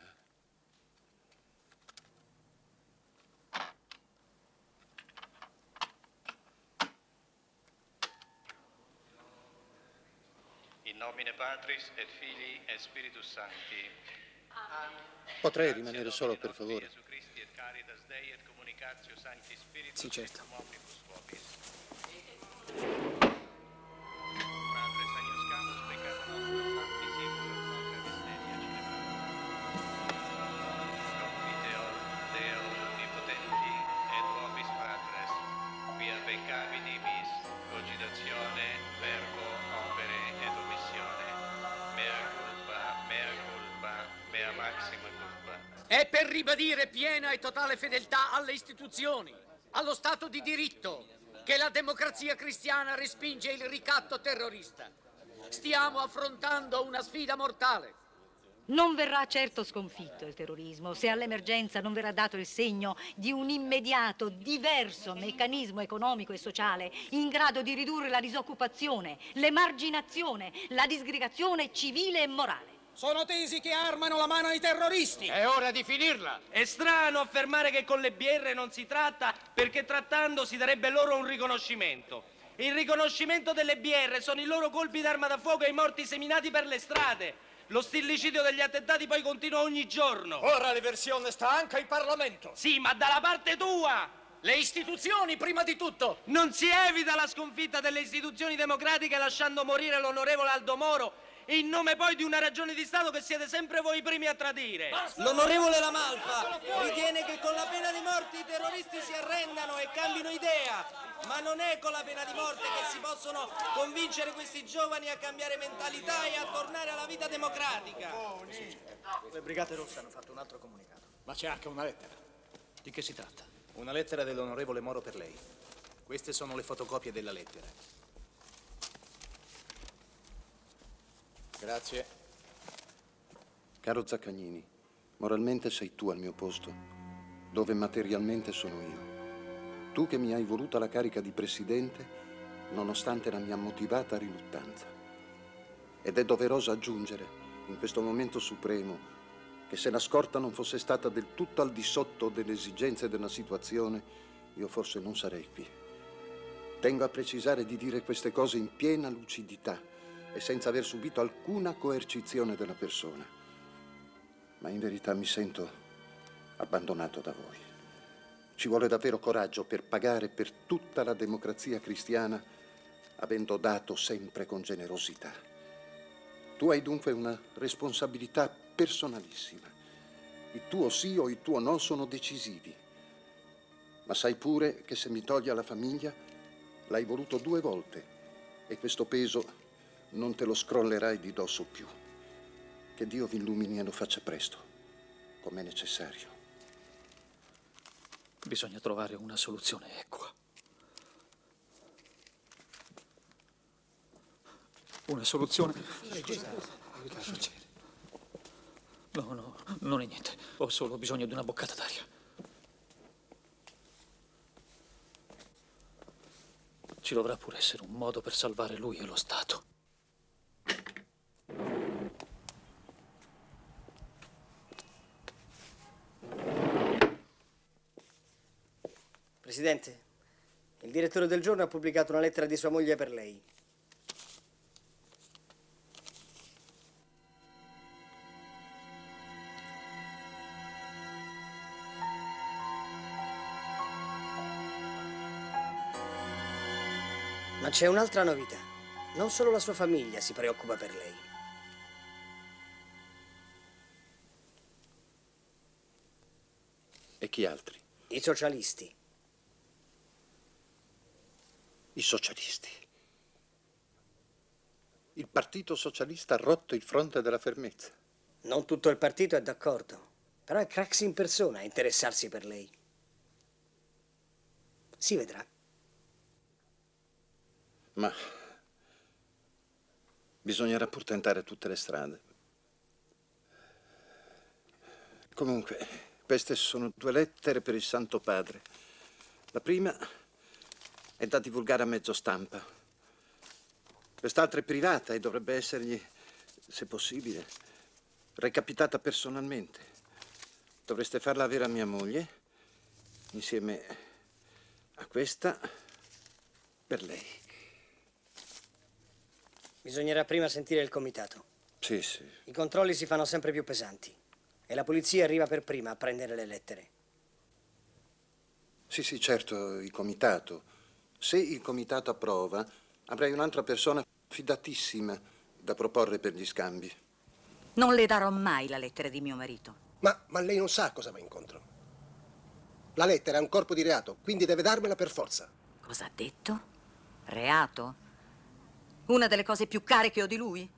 In nomine Patris et Filii et Spiritus Sancti. Potrei rimanere solo, per favore? Sì, certo. È per ribadire piena e totale fedeltà alle istituzioni, allo Stato di diritto, che la democrazia cristiana respinge il ricatto terrorista. Stiamo affrontando una sfida mortale. Non verrà certo sconfitto il terrorismo se all'emergenza non verrà dato il segno di un immediato, diverso meccanismo economico e sociale in grado di ridurre la disoccupazione, l'emarginazione, la disgregazione civile e morale. Sono tesi che armano la mano ai terroristi. È ora di finirla. È strano affermare che con le BR non si tratta, perché trattando si darebbe loro un riconoscimento. Il riconoscimento delle BR sono i loro colpi d'arma da fuoco ai morti seminati per le strade. Lo stillicidio degli attentati poi continua ogni giorno. Ora l'eversione sta anche in Parlamento. Sì, ma dalla parte tua! Le istituzioni prima di tutto. Non si evita la sconfitta delle istituzioni democratiche lasciando morire l'onorevole Aldo Moro in nome poi di una ragione di Stato che siete sempre voi i primi a tradire. L'onorevole Lamalfa ritiene che con la pena di morte i terroristi si arrendano e cambino idea, ma non è con la pena di morte che si possono convincere questi giovani a cambiare mentalità e a tornare alla vita democratica. Le Brigate Rosse hanno fatto un altro comunicato. Ma c'è anche una lettera. Di che si tratta? Una lettera dell'onorevole Moro per lei. Queste sono le fotocopie della lettera. Grazie. Caro Zaccagnini, moralmente sei tu al mio posto, dove materialmente sono io. Tu che mi hai voluta la carica di presidente, nonostante la mia motivata riluttanza. Ed è doveroso aggiungere, in questo momento supremo, che se la scorta non fosse stata del tutto al di sotto delle esigenze della situazione, io forse non sarei qui. Tengo a precisare di dire queste cose in piena lucidità e senza aver subito alcuna coercizione della persona. Ma in verità mi sento abbandonato da voi. Ci vuole davvero coraggio per pagare per tutta la democrazia cristiana, avendo dato sempre con generosità. Tu hai dunque una responsabilità personalissima. Il tuo sì o il tuo no sono decisivi. Ma sai pure che se mi togli la famiglia, l'hai voluto 2 volte e questo peso non te lo scrollerai di dosso più. Che Dio vi illumini e lo faccia presto, come è necessario. Bisogna trovare una soluzione equa. Una soluzione? No, non è niente. Ho solo bisogno di una boccata d'aria. Ci dovrà pure essere un modo per salvare lui e lo Stato. Presidente, il direttore del giorno ha pubblicato una lettera di sua moglie per lei. Ma c'è un'altra novità. Non solo la sua famiglia si preoccupa per lei. E chi altri? I socialisti. I socialisti. Il Partito Socialista ha rotto il fronte della fermezza. Non tutto il partito è d'accordo, però è Craxi in persona a interessarsi per lei. Si vedrà. Ma bisognerà pur tentare tutte le strade. Comunque, queste sono 2 lettere per il Santo Padre. La prima è da divulgare a mezzo stampa. Quest'altra è privata e dovrebbe essergli, se possibile, recapitata personalmente. Dovreste farla avere a mia moglie, insieme a questa, per lei. Bisognerà prima sentire il comitato. Sì, sì. I controlli si fanno sempre più pesanti e la polizia arriva per prima a prendere le lettere. Sì, sì, certo, il comitato. Se il comitato approva, avrei un'altra persona fidatissima da proporre per gli scambi. Non le darò mai la lettera di mio marito. Ma lei non sa cosa va incontro. La lettera è un corpo di reato, quindi deve darmela per forza. Cosa ha detto? Reato? Una delle cose più care che ho di lui?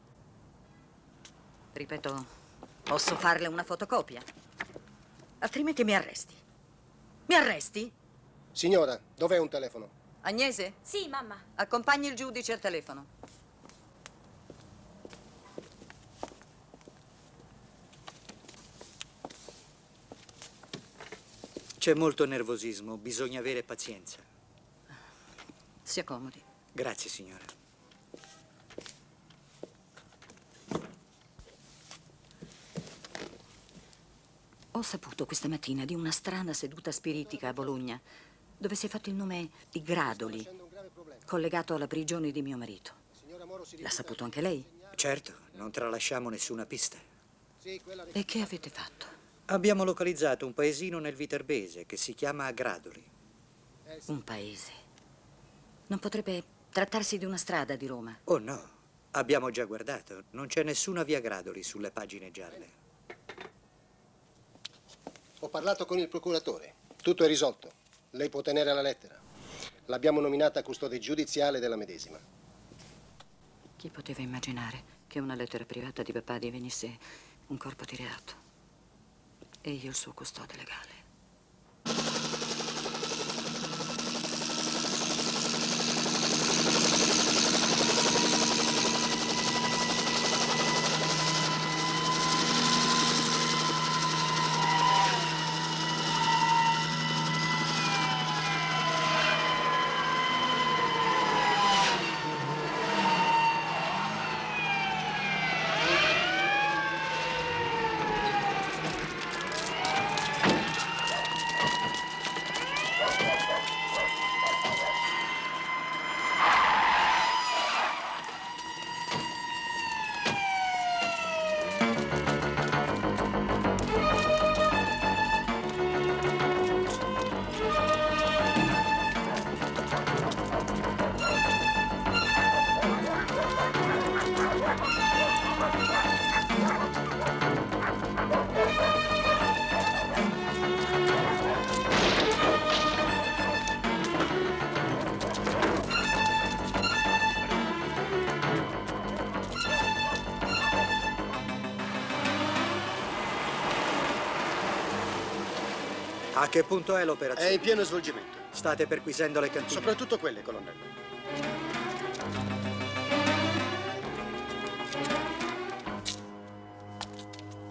Ripeto, posso farle una fotocopia? Altrimenti mi arresti. Mi arresti? Signora, dov'è un telefono? Agnese? Sì, mamma. Accompagni il giudice al telefono. C'è molto nervosismo, bisogna avere pazienza. Si accomodi. Grazie, signora. Ho saputo questa mattina di una strana seduta spiritica a Bologna, dove si è fatto il nome di Gradoli, collegato alla prigione di mio marito. L'ha saputo anche lei? Certo, non tralasciamo nessuna pista. E che avete fatto? Abbiamo localizzato un paesino nel Viterbese che si chiama Gradoli. Un paese? Non potrebbe trattarsi di una strada di Roma? Oh no, abbiamo già guardato. Non c'è nessuna via Gradoli sulle pagine gialle. Ho parlato con il procuratore. Tutto è risolto. Lei può tenere la lettera. L'abbiamo nominata custode giudiziale della medesima. Chi poteva immaginare che una lettera privata di papà divenisse un corpo di reato? E io il suo custode legale. A che punto è l'operazione? È in pieno svolgimento. State perquisendo le cantine? Soprattutto quelle, colonnello.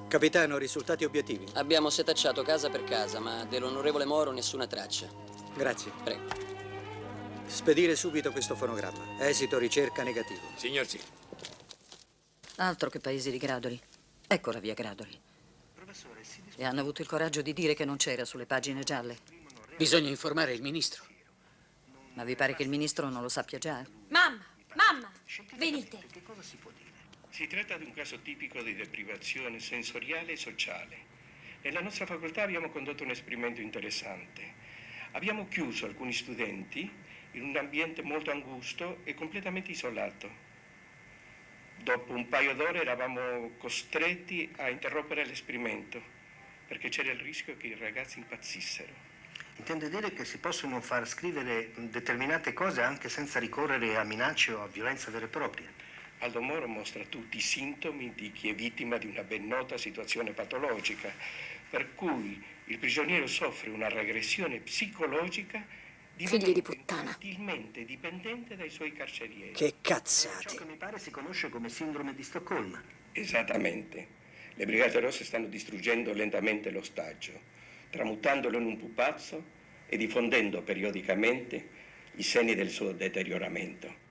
Capitano, risultati obiettivi? Abbiamo setacciato casa per casa, ma dell'onorevole Moro nessuna traccia. Grazie. Prego. Spedire subito questo fonogramma. Esito ricerca negativo. Signor sì. Altro che paesi di Gradoli. Ecco la via Gradoli. E hanno avuto il coraggio di dire che non c'era sulle pagine gialle. Bisogna informare il ministro. Ma vi pare che il ministro non lo sappia già? Mamma, mamma, venite. Che cosa si può dire? Si tratta di un caso tipico di deprivazione sensoriale e sociale. Nella nostra facoltà abbiamo condotto un esperimento interessante. Abbiamo chiuso alcuni studenti in un ambiente molto angusto e completamente isolato. Dopo un paio d'ore eravamo costretti a interrompere l'esperimento perché c'era il rischio che i ragazzi impazzissero. Intende dire che si possono far scrivere determinate cose anche senza ricorrere a minacce o a violenza vera e propria? Aldo Moro mostra tutti i sintomi di chi è vittima di una ben nota situazione patologica, per cui il prigioniero soffre una regressione psicologica Figli di puttana. infantilmente dipendente dai suoi carcerieri. Che cazzate! Ciò che mi pare si conosce come sindrome di Stoccolma. Esattamente. Le Brigate Rosse stanno distruggendo lentamente l'ostaggio, tramutandolo in un pupazzo e diffondendo periodicamente i segni del suo deterioramento.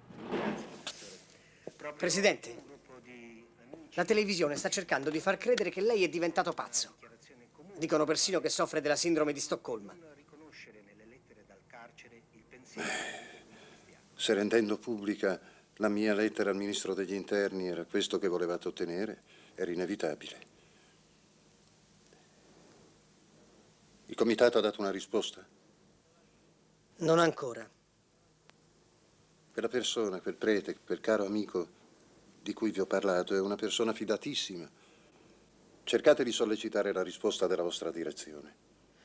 Presidente, la televisione sta cercando di far credere che lei è diventato pazzo. Dicono persino che soffre della sindrome di Stoccolma. Se rendendo pubblica la mia lettera al ministro degli interni era questo che volevate ottenere, era inevitabile. Il comitato ha dato una risposta? Non ancora. Quella persona, quel prete, quel caro amico di cui vi ho parlato, è una persona fidatissima. Cercate di sollecitare la risposta della vostra direzione.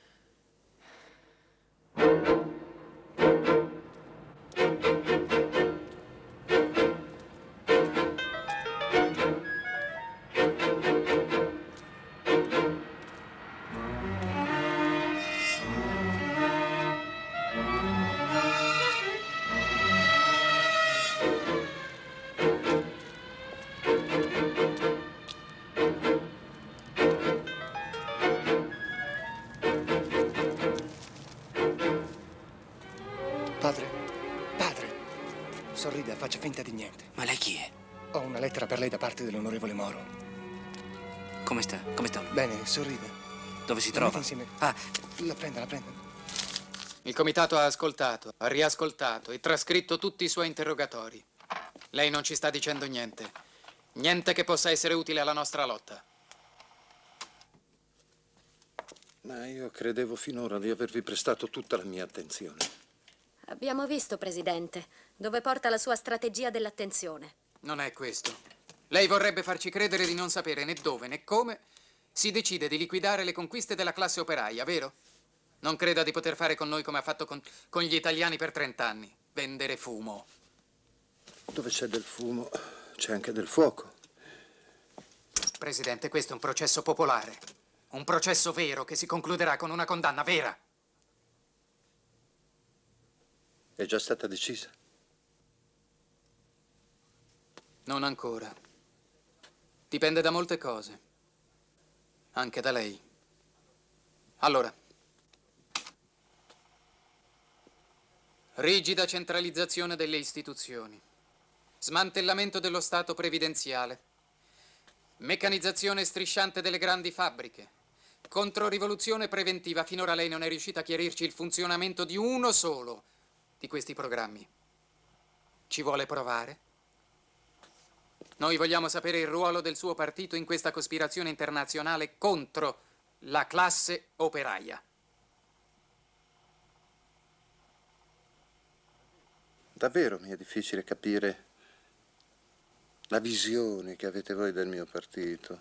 Sorrida, faccia finta di niente. Ma lei chi è? Ho una lettera per lei da parte dell'onorevole Moro. Come sta? Come sta? Bene, sorrida. Dove si La trova? metta insieme. Ah, La prenda. Il comitato ha ascoltato, ha riascoltato e trascritto tutti i suoi interrogatori. Lei non ci sta dicendo niente. Niente che possa essere utile alla nostra lotta. Ma io credevo finora di avervi prestato tutta la mia attenzione. Abbiamo visto, Presidente, dove porta la sua strategia dell'attenzione. Non è questo. Lei vorrebbe farci credere di non sapere né dove né come si decide di liquidare le conquiste della classe operaia, vero? Non creda di poter fare con noi come ha fatto con gli italiani per 30 anni. Vendere fumo. Dove c'è del fumo, c'è anche del fuoco. Presidente, questo è un processo popolare. Un processo vero che si concluderà con una condanna vera. È già stata decisa? Non ancora. Dipende da molte cose. Anche da lei. Allora. Rigida centralizzazione delle istituzioni. Smantellamento dello Stato previdenziale. Meccanizzazione strisciante delle grandi fabbriche. Controrivoluzione preventiva. Finora lei non è riuscita a chiarirci il funzionamento di uno solo di questi programmi. Ci vuole provare? Noi vogliamo sapere il ruolo del suo partito in questa cospirazione internazionale contro la classe operaia. Davvero mi è difficile capire la visione che avete voi del mio partito.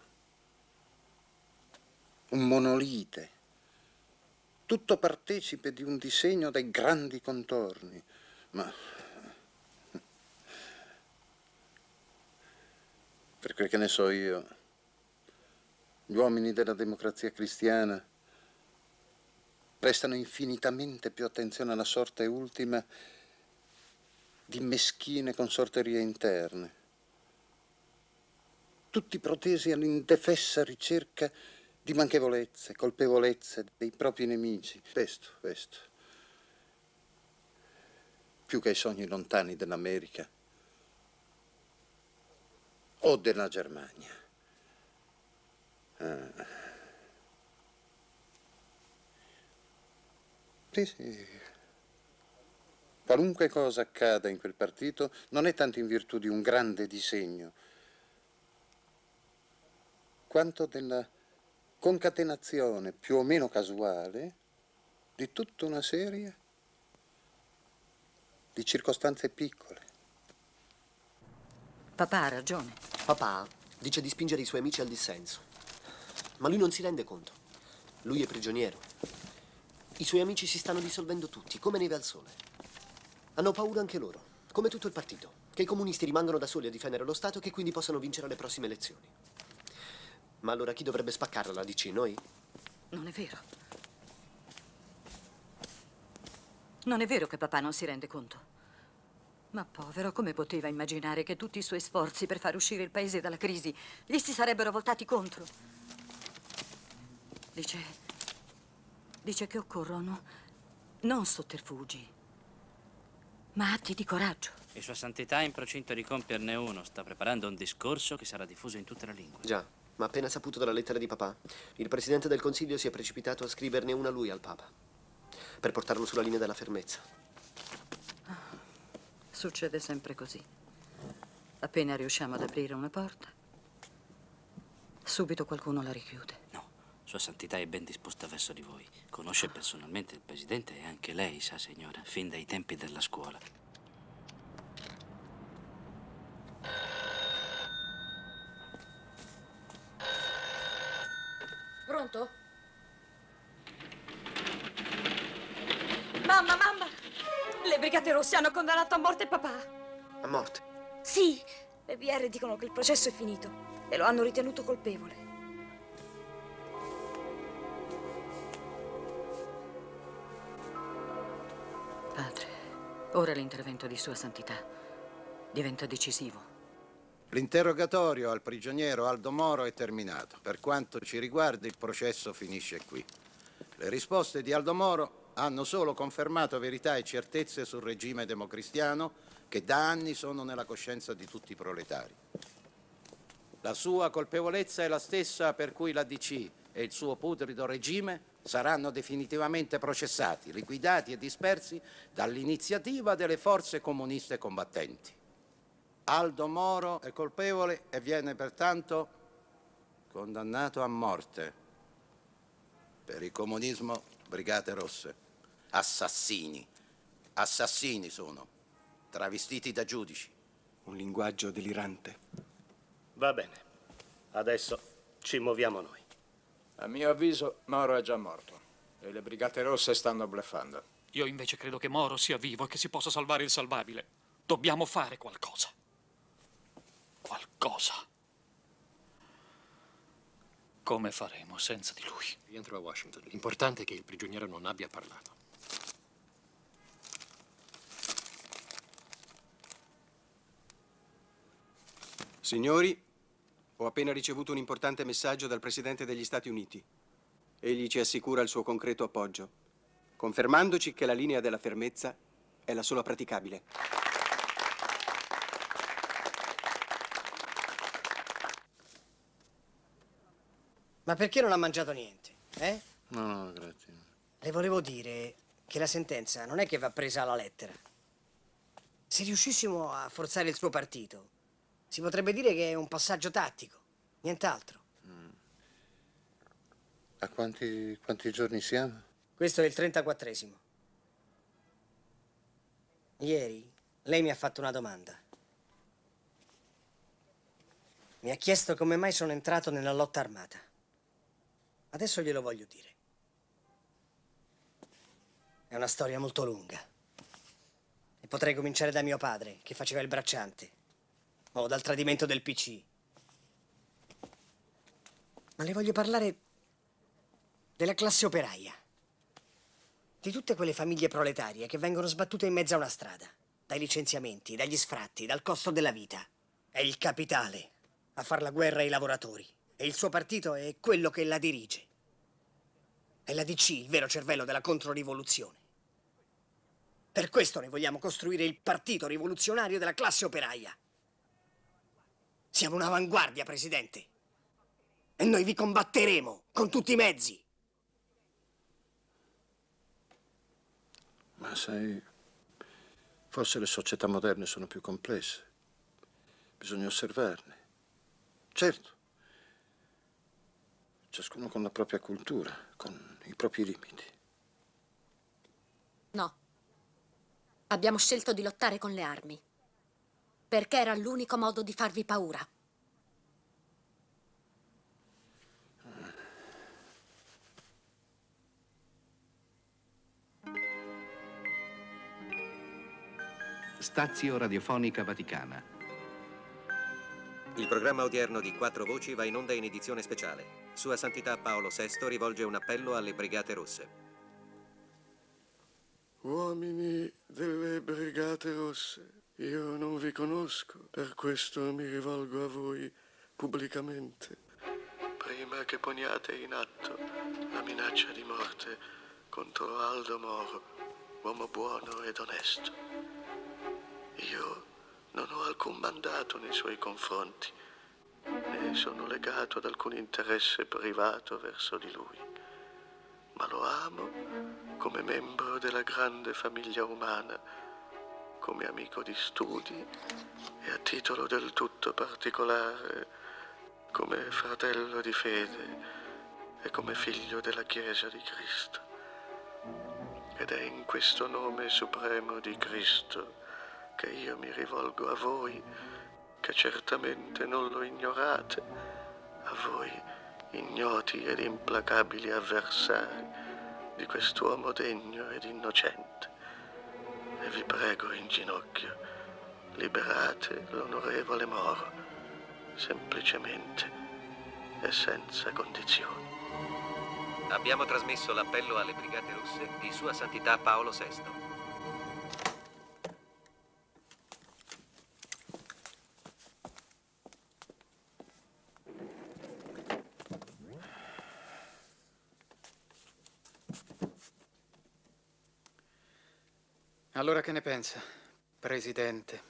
Un monolite, tutto partecipe di un disegno dai grandi contorni, ma per quel che ne so io, gli uomini della Democrazia Cristiana prestano infinitamente più attenzione alla sorte ultima di meschine consorterie interne. tutti protesi all'indefessa ricerca di manchevolezze, colpevolezze dei propri nemici. Questo. Più che i sogni lontani dell'America o della Germania. Sì. Qualunque cosa accada in quel partito non è tanto in virtù di un grande disegno, quanto della concatenazione più o meno casuale di tutta una serie di circostanze piccole. Papà ha ragione. Papà dice di spingere i suoi amici al dissenso, ma lui non si rende conto. Lui è prigioniero. I suoi amici si stanno dissolvendo tutti, come neve al sole. Hanno paura anche loro, come tutto il partito, che i comunisti rimangano da soli a difendere lo Stato e che quindi possano vincere le prossime elezioni. Ma allora chi dovrebbe spaccarla, la DC, noi? Non è vero. Non è vero che papà non si rende conto. Ma povero, come poteva immaginare che tutti i suoi sforzi per far uscire il paese dalla crisi gli si sarebbero voltati contro? Dice che occorrono non sotterfugi, ma atti di coraggio. E Sua Santità è in procinto di compierne uno. Sta preparando un discorso che sarà diffuso in tutte le lingue. Già, ma appena saputo dalla lettera di papà, il Presidente del Consiglio si è precipitato a scriverne una lui al Papa, per portarlo sulla linea della fermezza. Succede sempre così. Appena riusciamo ad aprire una porta, subito qualcuno la richiude. No, Sua Santità è ben disposta verso di voi. Conosce personalmente il Presidente e anche lei, sa, signora, fin dai tempi della scuola. Pronto? Mamma! Le Brigate Rosse hanno condannato a morte papà. A morte? Sì, le BR dicono che il processo è finito e lo hanno ritenuto colpevole. Padre, ora l'intervento di Sua Santità diventa decisivo. L'interrogatorio al prigioniero Aldo Moro è terminato. Per quanto ci riguarda, il processo finisce qui. Le risposte di Aldo Moro hanno solo confermato verità e certezze sul regime democristiano che da anni sono nella coscienza di tutti i proletari. La sua colpevolezza è la stessa per cui la DC e il suo putrido regime saranno definitivamente processati, liquidati e dispersi dall'iniziativa delle forze comuniste combattenti. Aldo Moro è colpevole e viene pertanto condannato a morte. Per il comunismo, Brigate Rosse. Assassini. Assassini sono, travestiti da giudici. Un linguaggio delirante. Va bene. Adesso ci muoviamo noi. A mio avviso, Moro è già morto e le Brigate Rosse stanno bluffando. Io invece credo che Moro sia vivo e che si possa salvare il salvabile. Dobbiamo fare qualcosa. Qualcosa. Come faremo senza di lui? Rientro a Washington. L'importante è che il prigioniero non abbia parlato. Signori, ho appena ricevuto un importante messaggio dal Presidente degli Stati Uniti. Egli ci assicura il suo concreto appoggio, confermandoci che la linea della fermezza è la sola praticabile. Ma perché non ha mangiato niente, eh? No, grazie. Le volevo dire che la sentenza non è che va presa alla lettera. Se riuscissimo a forzare il suo partito, si potrebbe dire che è un passaggio tattico, nient'altro. A quanti giorni siamo? Questo è il 34esimo. Ieri lei mi ha fatto una domanda. Mi ha chiesto come mai sono entrato nella lotta armata. Adesso glielo voglio dire. È una storia molto lunga. E potrei cominciare da mio padre, che faceva il bracciante, o dal tradimento del PC. Ma le voglio parlare della classe operaia. Di tutte quelle famiglie proletarie che vengono sbattute in mezzo a una strada. Dai licenziamenti, dagli sfratti, dal costo della vita. È il capitale a far la guerra ai lavoratori e il suo partito è quello che la dirige. È la DC il vero cervello della controrivoluzione. Per questo noi vogliamo costruire il partito rivoluzionario della classe operaia. Siamo un'avanguardia, Presidente. E noi vi combatteremo con tutti i mezzi. Ma sai, forse le società moderne sono più complesse. Bisogna osservarne. Certo. Ciascuno con la propria cultura, con i propri limiti. No. Abbiamo scelto di lottare con le armi. Perché era l'unico modo di farvi paura. Stazio radiofonica vaticana. Il programma odierno di 4 voci va in onda in edizione speciale. Sua Santità Paolo VI rivolge un appello alle Brigate Rosse. Uomini delle Brigate Rosse, io non vi conosco, per questo mi rivolgo a voi pubblicamente. Prima che poniate in atto la minaccia di morte contro Aldo Moro, uomo buono ed onesto, io non ho alcun mandato nei suoi confronti, né sono legato ad alcun interesse privato verso di lui, ma lo amo come membro della grande famiglia umana, come amico di studi e a titolo del tutto particolare come fratello di fede e come figlio della Chiesa di Cristo. Ed è in questo nome supremo di Cristo che io mi rivolgo a voi, che certamente non lo ignorate, a voi ignoti ed implacabili avversari di quest'uomo degno ed innocente. E vi prego in ginocchio, liberate l'onorevole Moro, semplicemente e senza condizioni. Abbiamo trasmesso l'appello alle Brigate Rosse di Sua Santità Paolo VI. Allora che ne pensa, Presidente?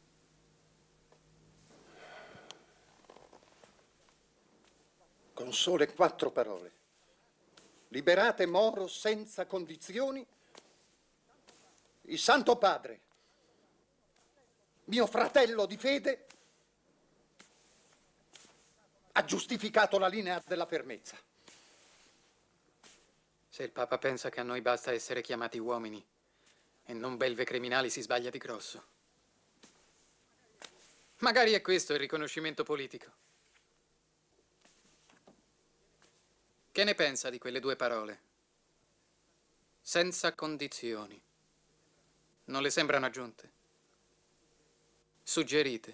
Con sole 4 parole. Liberate Moro senza condizioni. Il Santo Padre, mio fratello di fede, ha giustificato la linea della fermezza. Se il Papa pensa che a noi basta essere chiamati uomini e non belve criminali, si sbaglia di grosso. Magari è questo il riconoscimento politico. Che ne pensa di quelle 2 parole? Senza condizioni. Non le sembrano aggiunte? Suggerite.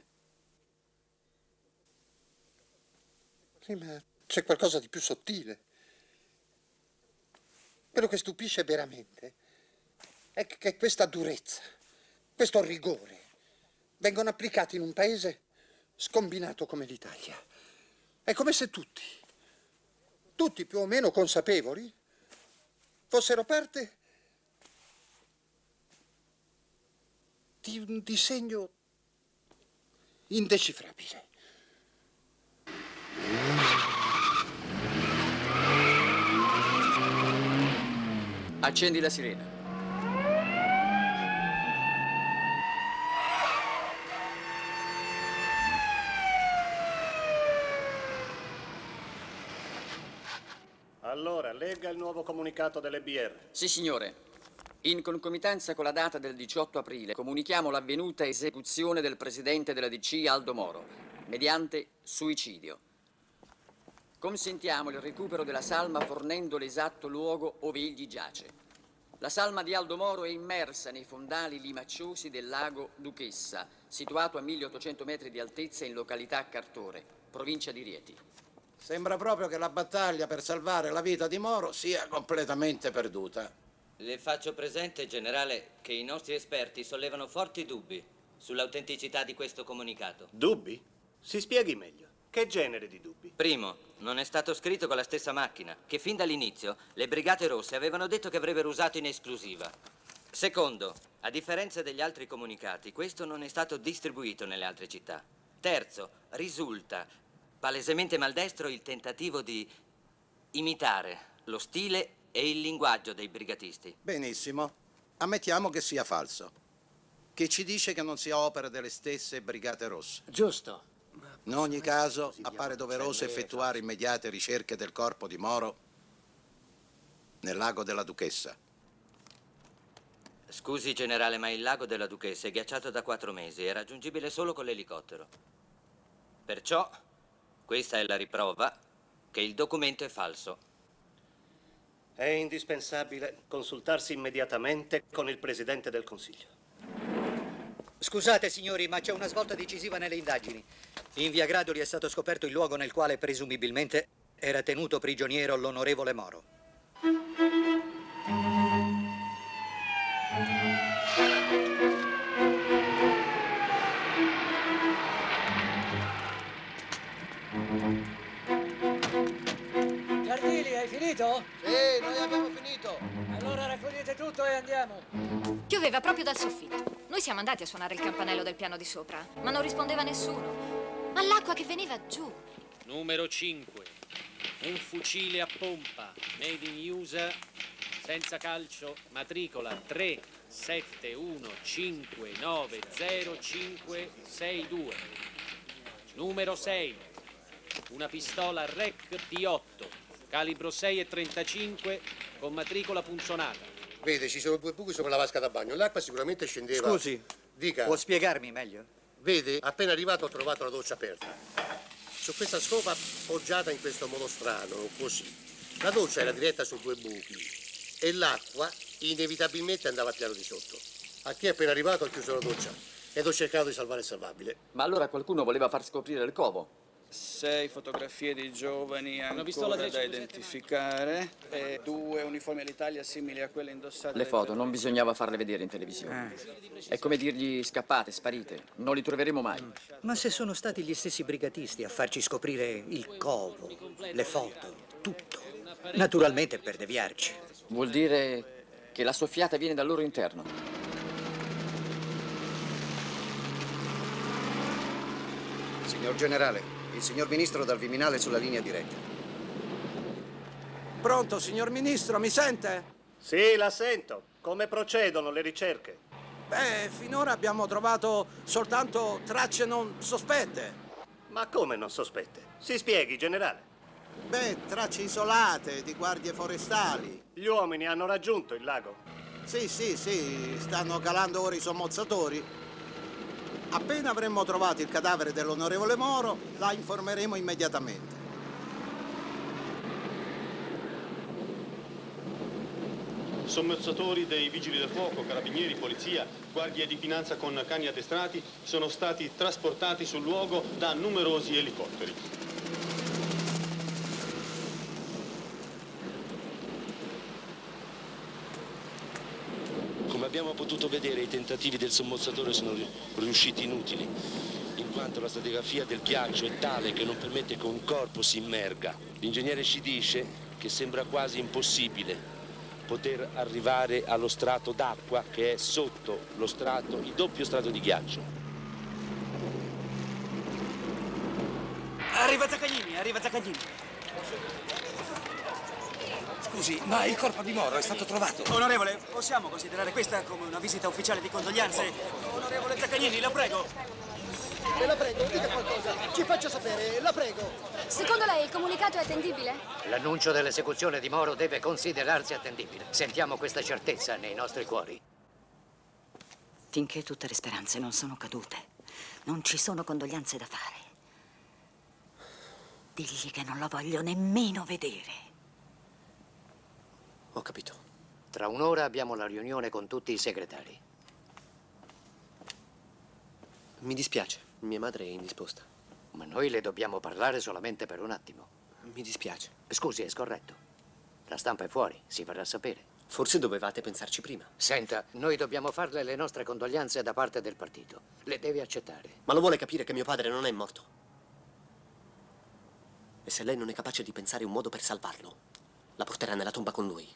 Sì, ma c'è qualcosa di più sottile. Quello che stupisce veramente è che questa durezza, questo rigore, vengono applicati in un paese scombinato come l'Italia. È come se tutti più o meno consapevoli, fossero parte di un disegno indecifrabile. Accendi la sirena. Allora, legga il nuovo comunicato dell'EBR. Sì, signore. In concomitanza con la data del 18 aprile comunichiamo l'avvenuta esecuzione del presidente della DC Aldo Moro, mediante suicidio. Consentiamo il recupero della salma fornendo l'esatto luogo ove egli giace. La salma di Aldo Moro è immersa nei fondali limacciosi del lago Duchessa, situato a 1800 metri di altezza in località Cartore, provincia di Rieti. Sembra proprio che la battaglia per salvare la vita di Moro sia completamente perduta. Le faccio presente, generale, che i nostri esperti sollevano forti dubbi sull'autenticità di questo comunicato. Dubbi? Si spieghi meglio. Che genere di dubbi? Primo, non è stato scritto con la stessa macchina, che fin dall'inizio le Brigate Rosse avevano detto che avrebbero usato in esclusiva. Secondo, a differenza degli altri comunicati, questo non è stato distribuito nelle altre città. Terzo, risulta palesemente maldestro il tentativo di imitare lo stile e il linguaggio dei brigatisti. Benissimo. Ammettiamo che sia falso. Che ci dice che non sia opera delle stesse Brigate Rosse? Giusto. In ogni caso, appare doveroso effettuare immediate ricerche del corpo di Moro nel lago della Duchessa. Scusi, generale, ma il lago della Duchessa è ghiacciato da 4 mesi e raggiungibile solo con l'elicottero. Perciò, questa è la riprova che il documento è falso. È indispensabile consultarsi immediatamente con il Presidente del Consiglio. Scusate, signori, ma c'è una svolta decisiva nelle indagini. In via Gradoli è stato scoperto il luogo nel quale presumibilmente era tenuto prigioniero l'onorevole Moro. Giardini, hai finito? Sì, noi abbiamo finito. Allora raccogliete tutto e andiamo. Pioveva proprio dal soffitto. Noi siamo andati a suonare il campanello del piano di sopra, ma non rispondeva nessuno. Ma l'acqua che veniva giù. Numero 5. Un fucile a pompa, made in USA, senza calcio, matricola 371590562. Numero 6. Una pistola REC P8, calibro 6,35 con matricola punzonata. Vede, ci sono 2 buchi sopra la vasca da bagno. L'acqua sicuramente scendeva. Scusi, dica. Può spiegarmi meglio? Vede, appena arrivato ho trovato la doccia aperta. Su questa scopa poggiata in questo modo strano, così. La doccia era diretta su 2 buchi e l'acqua inevitabilmente andava al piano di sotto. A chi è appena arrivato ho chiuso la doccia ed ho cercato di salvare il salvabile. Ma allora qualcuno voleva far scoprire il covo? 6 fotografie di giovani pistola ancora da 357. identificare e 2 uniformi all'Italia simili a quelle indossate. Le dai foto giovani. non bisognava farle vedere in televisione. È come dirgli scappate, sparite. Non li troveremo mai. Ma se sono stati gli stessi brigatisti a farci scoprire il covo, le foto, tutto. Naturalmente per deviarci. Vuol dire che la soffiata viene dal loro interno. Signor Generale, il signor Ministro dal Viminale sulla linea diretta. Pronto, signor Ministro, mi sente? Sì, la sento. Come procedono le ricerche? Beh, finora abbiamo trovato soltanto tracce non sospette. Ma come non sospette? Si spieghi, generale. Beh, tracce isolate di guardie forestali. Gli uomini hanno raggiunto il lago? Sì, stanno calando ora i sommozzatori. Appena avremmo trovato il cadavere dell'onorevole Moro, la informeremo immediatamente. Sommozzatori dei Vigili del Fuoco, Carabinieri, Polizia, Guardie di Finanza con cani addestrati sono stati trasportati sul luogo da numerosi elicotteri. Come abbiamo potuto vedere, i tentativi del sommozzatore sono riusciti inutili, in quanto la stratigrafia del ghiaccio è tale che non permette che un corpo si immerga. L'ingegnere ci dice che sembra quasi impossibile poter arrivare allo strato d'acqua che è sotto lo strato, il doppio strato di ghiaccio. Arriva Zaccagnini. Scusi, ma il corpo di Moro è stato trovato? Onorevole, possiamo considerare questa come una visita ufficiale di condoglianze? Onorevole Zaccagnini, la prego. La prego, dica qualcosa. Ci faccia sapere, la prego. Secondo lei il comunicato è attendibile? L'annuncio dell'esecuzione di Moro deve considerarsi attendibile. Sentiamo questa certezza nei nostri cuori. Finché tutte le speranze non sono cadute, non ci sono condoglianze da fare. Digli che non lo voglio nemmeno vedere. Ho capito. Tra un'ora abbiamo la riunione con tutti i segretari. Mi dispiace, mia madre è indisposta. Ma noi le dobbiamo parlare solamente per un attimo. Mi dispiace. Scusi, è scorretto. La stampa è fuori, si verrà a sapere. Forse dovevate pensarci prima. Senta, noi dobbiamo farle le nostre condoglianze da parte del partito. Le deve accettare. Ma lo vuole capire che mio padre non è morto? E se lei non è capace di pensare un modo per salvarlo, la porterà nella tomba con lui.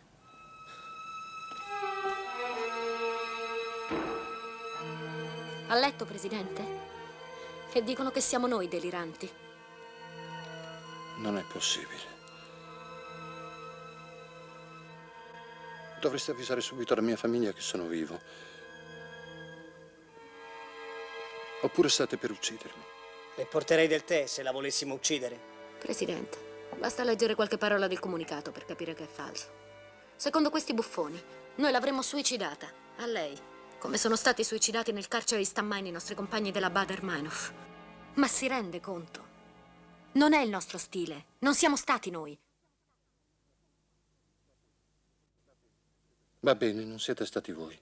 Ha letto, Presidente? E dicono che siamo noi deliranti. Non è possibile. Dovreste avvisare subito la mia famiglia che sono vivo. Oppure state per uccidermi. Le porterei del tè se la volessimo uccidere. Presidente, basta leggere qualche parola del comunicato per capire che è falso. Secondo questi buffoni, noi l'avremmo suicidata, a lei, come sono stati suicidati nel carcere di Stammine i nostri compagni della Baader-Meinhof. Ma si rende conto? Non è il nostro stile, non siamo stati noi. Va bene, non siete stati voi.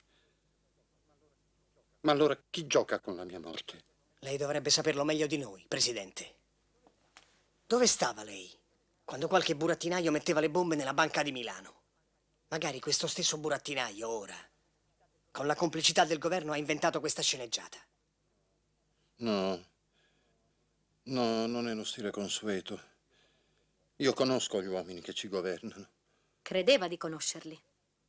Ma allora chi gioca con la mia morte? Lei dovrebbe saperlo meglio di noi, Presidente. Dove stava lei quando qualche burattinaio metteva le bombe nella banca di Milano? Magari questo stesso burattinaio ora, con la complicità del governo, ha inventato questa sceneggiata. No, non è lo stile consueto. Io conosco gli uomini che ci governano. Credeva di conoscerli.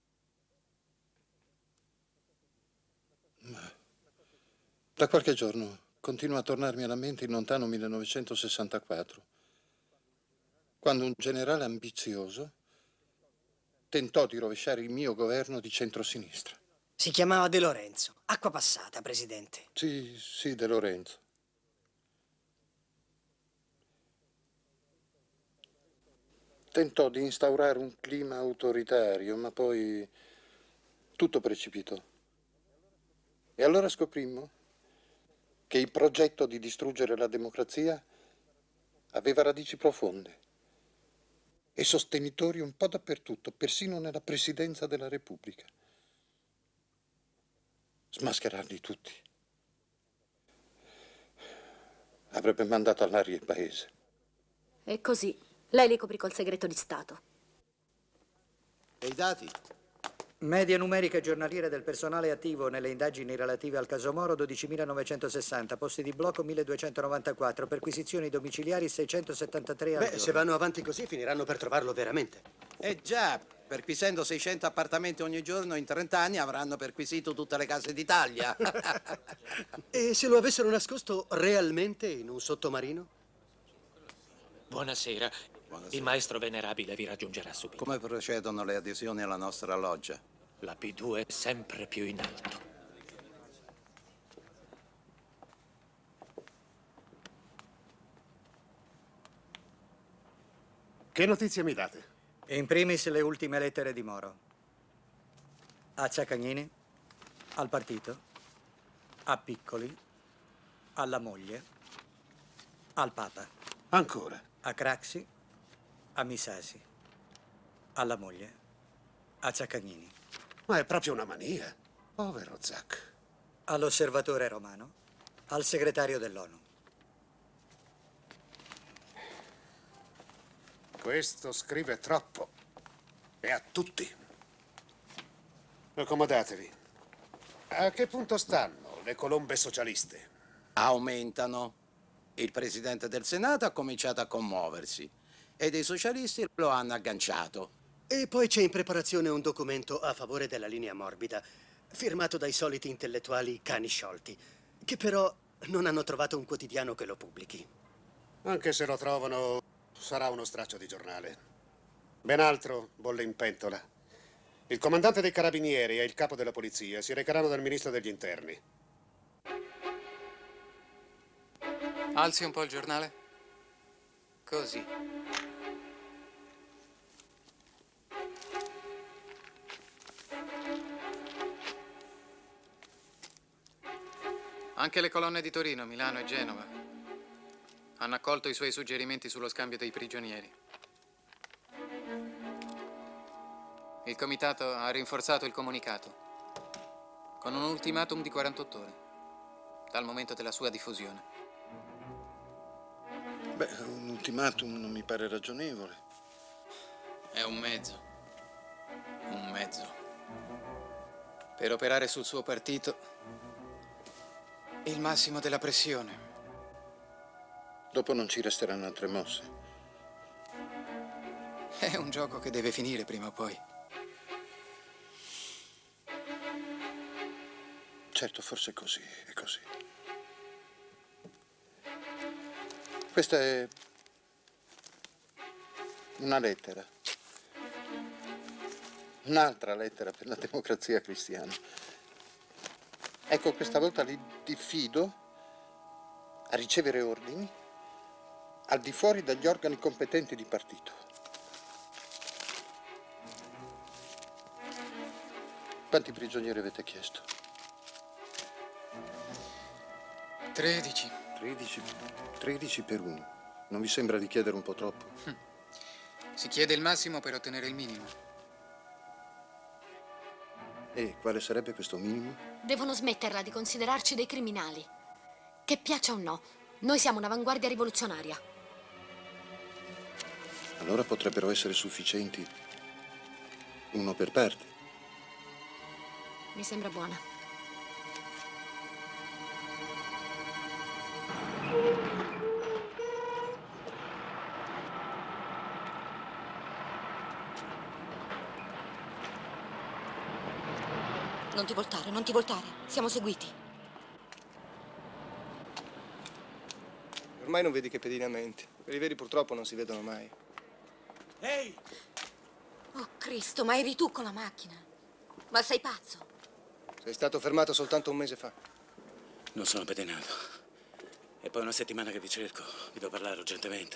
Da qualche giorno continua a tornarmi alla mente il lontano 1964, quando un generale ambizioso tentò di rovesciare il mio governo di centrosinistra. Si chiamava De Lorenzo. Acqua passata, Presidente. Sì, De Lorenzo. Tentò di instaurare un clima autoritario, ma poi tutto precipitò. E allora scoprimmo che il progetto di distruggere la democrazia aveva radici profonde e sostenitori un po' dappertutto, persino nella Presidenza della Repubblica. Smascherarli tutti avrebbe mandato all'aria il paese. E così, lei li coprì col segreto di Stato. E i dati? Media numerica giornaliera del personale attivo nelle indagini relative al caso Moro 12.960, posti di blocco 1.294, perquisizioni domiciliari 673 al giorno. Se vanno avanti così finiranno per trovarlo veramente. Già, perquisendo 600 appartamenti ogni giorno, in 30 anni avranno perquisito tutte le case d'Italia. E se lo avessero nascosto realmente in un sottomarino? Buonasera. Il maestro venerabile vi raggiungerà subito. Come procedono le adesioni alla nostra loggia? La P2 è sempre più in alto. Che notizie mi date? In primis le ultime lettere di Moro. A Ciacagnini, al partito, a Piccoli, alla moglie, al Papa. Ancora? A Craxi, a Misasi, alla moglie, a Ciacagnini. Ma è proprio una mania. Povero Zac. All'osservatore romano, al segretario dell'ONU. Questo scrive troppo. E a tutti. Accomodatevi. A che punto stanno le colombe socialiste? Aumentano. Il presidente del Senato ha cominciato a commuoversi ed i socialisti lo hanno agganciato. E poi c'è in preparazione un documento a favore della linea morbida, firmato dai soliti intellettuali cani sciolti, che però non hanno trovato un quotidiano che lo pubblichi. Anche se lo trovano, sarà uno straccio di giornale. Ben altro bolle in pentola. Il comandante dei carabinieri e il capo della polizia si recheranno dal ministro degli interni. Alzi un po' il giornale. Così. Anche le colonne di Torino, Milano e Genova hanno accolto i suoi suggerimenti sullo scambio dei prigionieri. Il comitato ha rinforzato il comunicato con un ultimatum di 48 ore dal momento della sua diffusione. Beh, un ultimatum non mi pare ragionevole. È un mezzo. Un mezzo. Per operare sul suo partito il massimo della pressione. Dopo non ci resteranno altre mosse. È un gioco che deve finire prima o poi. Certo, forse è così, è così. Questa è una lettera. Un'altra lettera per la Democrazia Cristiana. Ecco, questa volta li diffido a ricevere ordini al di fuori dagli organi competenti di partito. Quanti prigionieri avete chiesto? 13. 13 per uno. Non vi sembra di chiedere un po' troppo? Si chiede il massimo per ottenere il minimo. E quale sarebbe questo minimo? Devono smetterla di considerarci dei criminali. Che piaccia o no, noi siamo un'avanguardia rivoluzionaria. Allora potrebbero essere sufficienti uno per parte. Mi sembra buona. Non ti voltare, non ti voltare. Siamo seguiti. Ormai non vedi che pedinamenti. Quelli veri purtroppo non si vedono mai. Ehi! Oh Cristo, ma eri tu con la macchina. Ma sei pazzo? Sei stato fermato soltanto un mese fa. Non sono pedinato. È poi una settimana che vi cerco. Vi devo parlare urgentemente.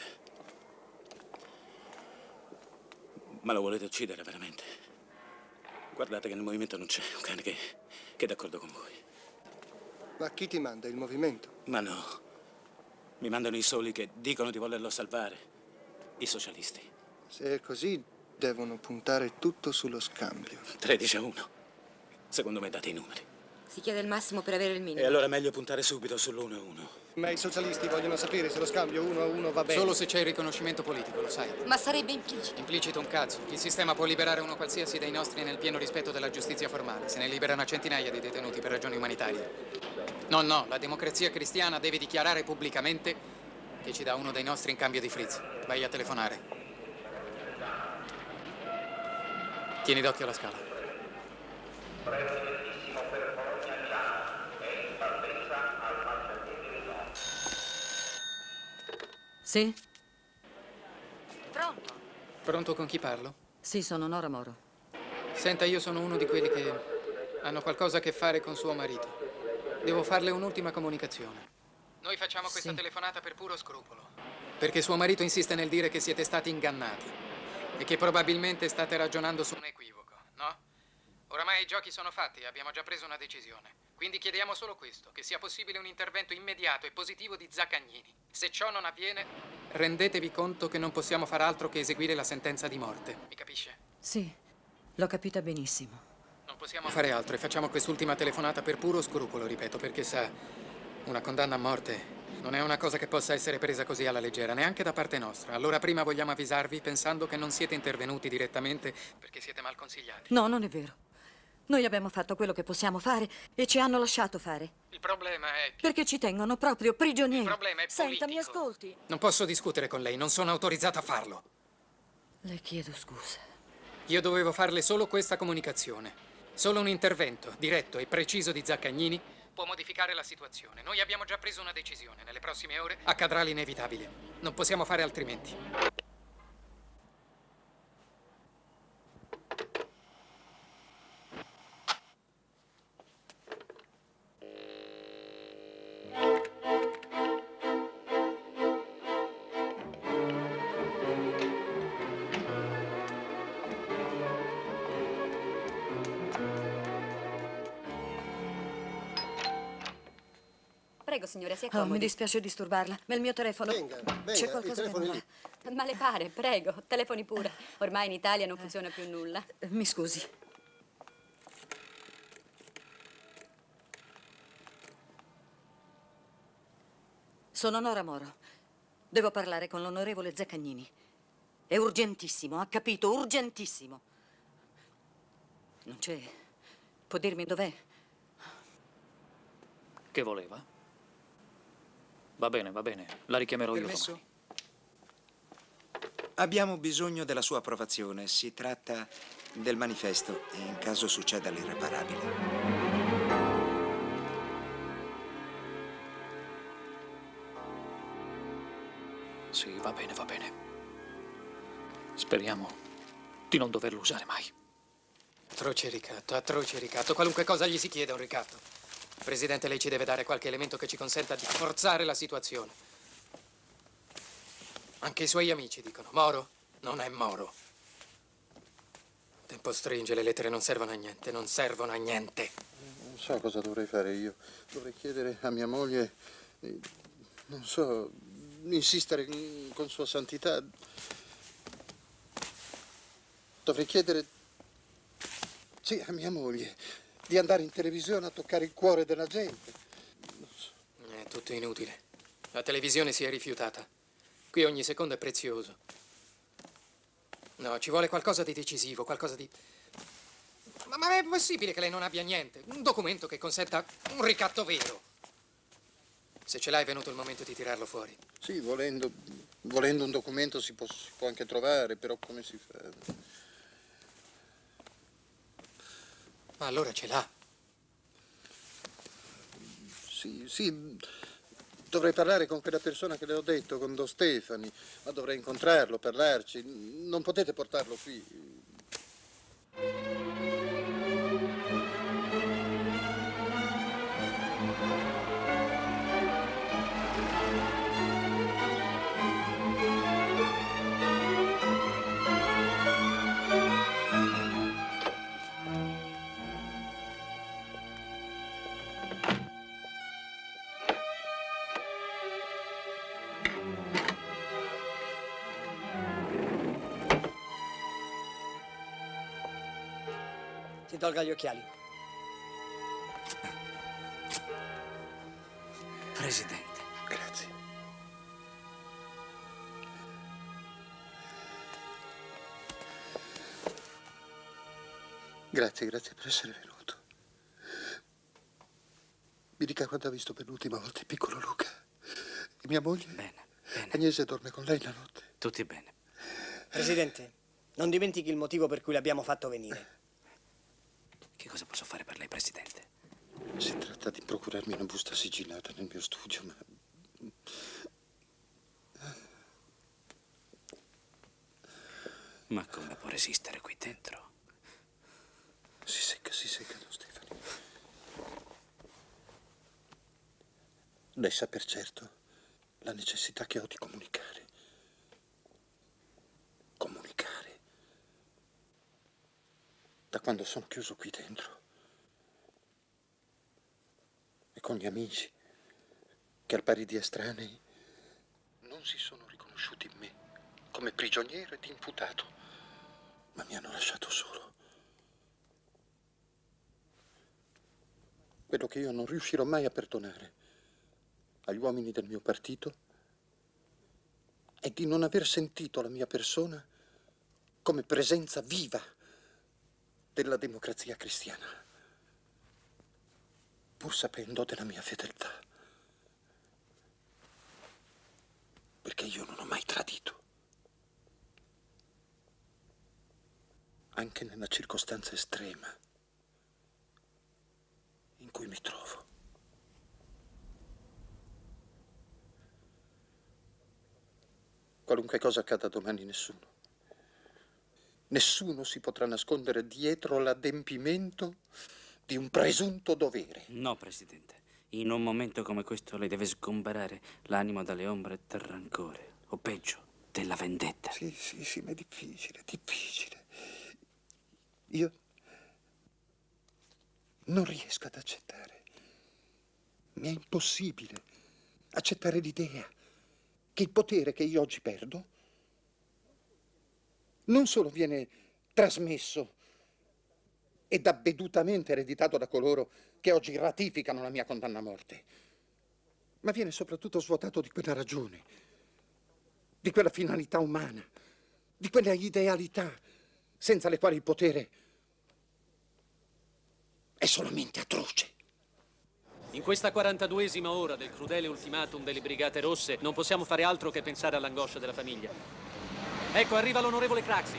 Ma lo volete uccidere veramente? Guardate che nel movimento non c'è un cane che è d'accordo con voi. Ma chi ti manda? Il movimento? Ma no. Mi mandano i soli che dicono di volerlo salvare. I socialisti. Se è così, devono puntare tutto sullo scambio. 13-1. Secondo me date i numeri. Si chiede il massimo per avere il minimo. E allora è meglio puntare subito sull'1-1. Ma i socialisti vogliono sapere se lo scambio 1-1 va bene. Solo se c'è il riconoscimento politico, lo sai. Ma sarebbe implicito. Implicito un cazzo. Il sistema può liberare uno qualsiasi dei nostri nel pieno rispetto della giustizia formale. Se ne liberano centinaia di detenuti per ragioni umanitarie. No, la democrazia cristiana deve dichiarare pubblicamente che ci dà uno dei nostri in cambio di frizz. Vai a telefonare. Tieni d'occhio la scala. Sì? Pronto? Pronto, con chi parlo? Sì, sono Nora Moro. Senta, io sono uno di quelli che hanno qualcosa a che fare con suo marito. Devo farle un'ultima comunicazione. Noi facciamo questa telefonata per puro scrupolo. Perché suo marito insiste nel dire che siete stati ingannati e che probabilmente state ragionando su un equivoco, no? Oramai i giochi sono fatti e abbiamo già preso una decisione. Quindi chiediamo solo questo, che sia possibile un intervento immediato e positivo di Zaccagnini. Se ciò non avviene, rendetevi conto che non possiamo far altro che eseguire la sentenza di morte. Mi capisce? Sì, l'ho capita benissimo. Non possiamo fare altro e facciamo quest'ultima telefonata per puro scrupolo, ripeto, perché sa, una condanna a morte non è una cosa che possa essere presa così alla leggera, neanche da parte nostra. Allora prima vogliamo avvisarvi pensando che non siete intervenuti direttamente perché siete mal consigliati. No, non è vero. Noi abbiamo fatto quello che possiamo fare e ci hanno lasciato fare. Il problema è che... Perché ci tengono proprio prigionieri. Il problema è Senta, mi politico. ascolti. Non posso discutere con lei, non sono autorizzata a farlo. Le chiedo scusa. Io dovevo farle solo questa comunicazione. Solo un intervento diretto e preciso di Zaccagnini può modificare la situazione. Noi abbiamo già preso una decisione. Nelle prossime ore accadrà l'inevitabile. Non possiamo fare altrimenti. Prego, signora, si accomodi. Oh, mi dispiace disturbarla, ma il mio telefono... Venga, C'è qualcosa che non va. Ma le pare, prego, telefoni pure. Ormai in Italia non funziona più nulla. Mi scusi. Sono Nora Moro. Devo parlare con l'onorevole Zaccagnini. È urgentissimo, ha capito? Urgentissimo. Non c'è. Può dirmi dov'è? Che voleva? Va bene, la richiamerò io Permesso? domani. Abbiamo bisogno della sua approvazione. Si tratta del manifesto e in caso succeda l'irreparabile. Sì, va bene, va bene. Speriamo di non doverlo usare mai. Atroce ricatto. Qualunque cosa gli si chiede è un ricatto. Presidente, lei ci deve dare qualche elemento che ci consenta di forzare la situazione. Anche i suoi amici dicono: Moro non è Moro. Il tempo stringe, le lettere non servono a niente, non servono a niente. Non so cosa dovrei fare io. Dovrei chiedere a mia moglie, non so, insistere con Sua Santità. Dovrei chiedere, sì, a mia moglie, di andare in televisione a toccare il cuore della gente. Non so. È tutto inutile. La televisione si è rifiutata. Qui ogni secondo è prezioso. No, ci vuole qualcosa di decisivo, qualcosa di... Ma è possibile che lei non abbia niente? Un documento che consenta un ricatto vero. Se ce l'hai, è venuto il momento di tirarlo fuori. Sì, volendo un documento si può anche trovare, però come si fa? Ma allora ce l'ha. Sì, dovrei parlare con quella persona che le ho detto, con Don Stefani, ma dovrei incontrarlo, parlarci. Non potete portarlo qui. Ti tolga gli occhiali. Presidente. Grazie. Grazie per essere venuto. Mi dica quando ha visto per l'ultima volta il piccolo Luca. E mia moglie? Bene. Agnese dorme con lei la notte? Tutti bene. Presidente, non dimentichi il motivo per cui l'abbiamo fatto venire. Che cosa posso fare per lei, Presidente? Si tratta di procurarmi una busta sigillata nel mio studio, ma... Ma come può resistere qui dentro? Si secca, Don Stefani. Lei sa per certo la necessità che ho di comunicare. Comunicare. Da quando sono chiuso qui dentro. E con gli amici, che al pari di estranei non si sono riconosciuti in me come prigioniero ed imputato, ma mi hanno lasciato solo. Quello che io non riuscirò mai a perdonare agli uomini del mio partito è di non aver sentito la mia persona come presenza viva della democrazia cristiana, pur sapendo della mia fedeltà. Perché io non ho mai tradito, anche nella circostanza estrema in cui mi trovo. Qualunque cosa accada domani, nessuno si potrà nascondere dietro l'adempimento di un presunto dovere. No, Presidente. In un momento come questo lei deve sgomberare l'animo dalle ombre del rancore, o peggio, della vendetta. Sì, ma è difficile. Io non riesco ad accettare. Mi è impossibile accettare l'idea che il potere che io oggi perdo non solo viene trasmesso ed avvedutamente ereditato da coloro che oggi ratificano la mia condanna a morte, ma viene soprattutto svuotato di quella ragione, di quella finalità umana, di quella idealità senza le quali il potere è solamente atroce. In questa 42esima ora del crudele ultimatum delle Brigate Rosse non possiamo fare altro che pensare all'angoscia della famiglia. Ecco, arriva l'onorevole Craxi.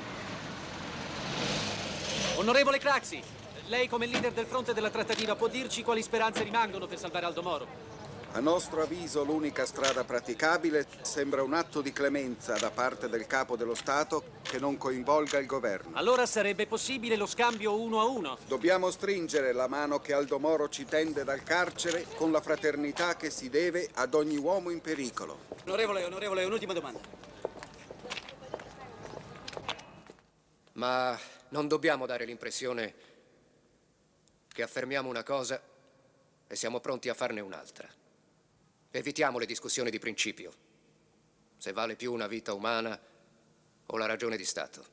Onorevole Craxi, lei come leader del fronte della trattativa può dirci quali speranze rimangono per salvare Aldo Moro? A nostro avviso l'unica strada praticabile sembra un atto di clemenza da parte del capo dello Stato che non coinvolga il governo. Allora sarebbe possibile lo scambio 1 a 1? Dobbiamo stringere la mano che Aldo Moro ci tende dal carcere con la fraternità che si deve ad ogni uomo in pericolo. Onorevole, un'ultima domanda. Ma non dobbiamo dare l'impressione che affermiamo una cosa e siamo pronti a farne un'altra. Evitiamo le discussioni di principio. Se vale più una vita umana o la ragione di Stato.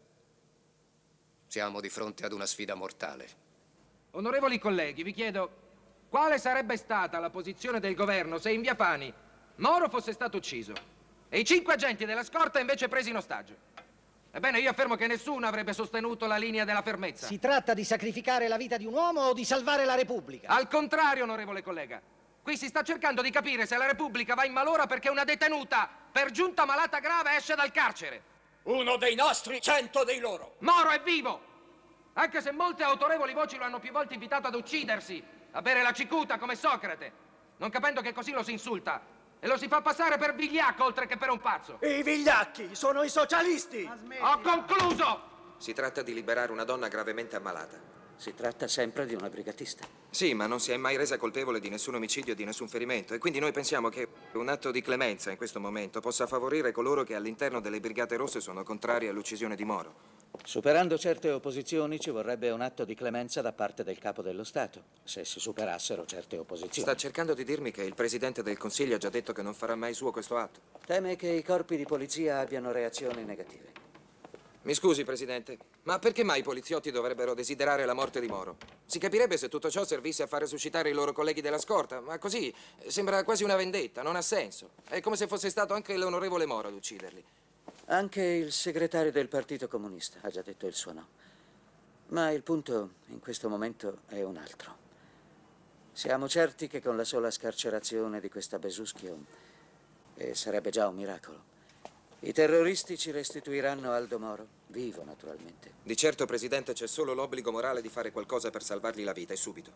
Siamo di fronte ad una sfida mortale. Onorevoli colleghi, vi chiedo quale sarebbe stata la posizione del governo se in via Fani Moro fosse stato ucciso e i 5 agenti della scorta invece presi in ostaggio. Ebbene, io affermo che nessuno avrebbe sostenuto la linea della fermezza. Si tratta di sacrificare la vita di un uomo o di salvare la Repubblica? Al contrario, onorevole collega. Qui si sta cercando di capire se la Repubblica va in malora perché una detenuta, per giunta malata grave, esce dal carcere. Uno dei nostri, 100 dei loro. Moro è vivo! Anche se molte autorevoli voci lo hanno più volte invitato ad uccidersi, a bere la cicuta come Socrate, non capendo che così lo si insulta e lo si fa passare per vigliacco oltre che per un pazzo. I vigliacchi sono i socialisti! Ho concluso! Si tratta di liberare una donna gravemente ammalata. Si tratta sempre di una brigatista. Sì, ma non si è mai resa colpevole di nessun omicidio, di nessun ferimento. E quindi noi pensiamo che un atto di clemenza in questo momento possa favorire coloro che all'interno delle Brigate Rosse sono contrari all'uccisione di Moro. Superando certe opposizioni ci vorrebbe un atto di clemenza da parte del capo dello Stato, se si superassero certe opposizioni. Sta cercando di dirmi che il Presidente del Consiglio ha già detto che non farà mai suo questo atto? Teme che i corpi di polizia abbiano reazioni negative. Mi scusi, Presidente, ma perché mai i poliziotti dovrebbero desiderare la morte di Moro? Si capirebbe se tutto ciò servisse a far resuscitare i loro colleghi della scorta, ma così sembra quasi una vendetta, non ha senso. È come se fosse stato anche l'onorevole Moro ad ucciderli. Anche il segretario del Partito Comunista ha già detto il suo no. Ma il punto in questo momento è un altro. Siamo certi che con la sola scarcerazione di questa Besuschio, e sarebbe già un miracolo, i terroristi ci restituiranno Aldo Moro, vivo naturalmente. Di certo, Presidente, c'è solo l'obbligo morale di fare qualcosa per salvargli la vita, e subito.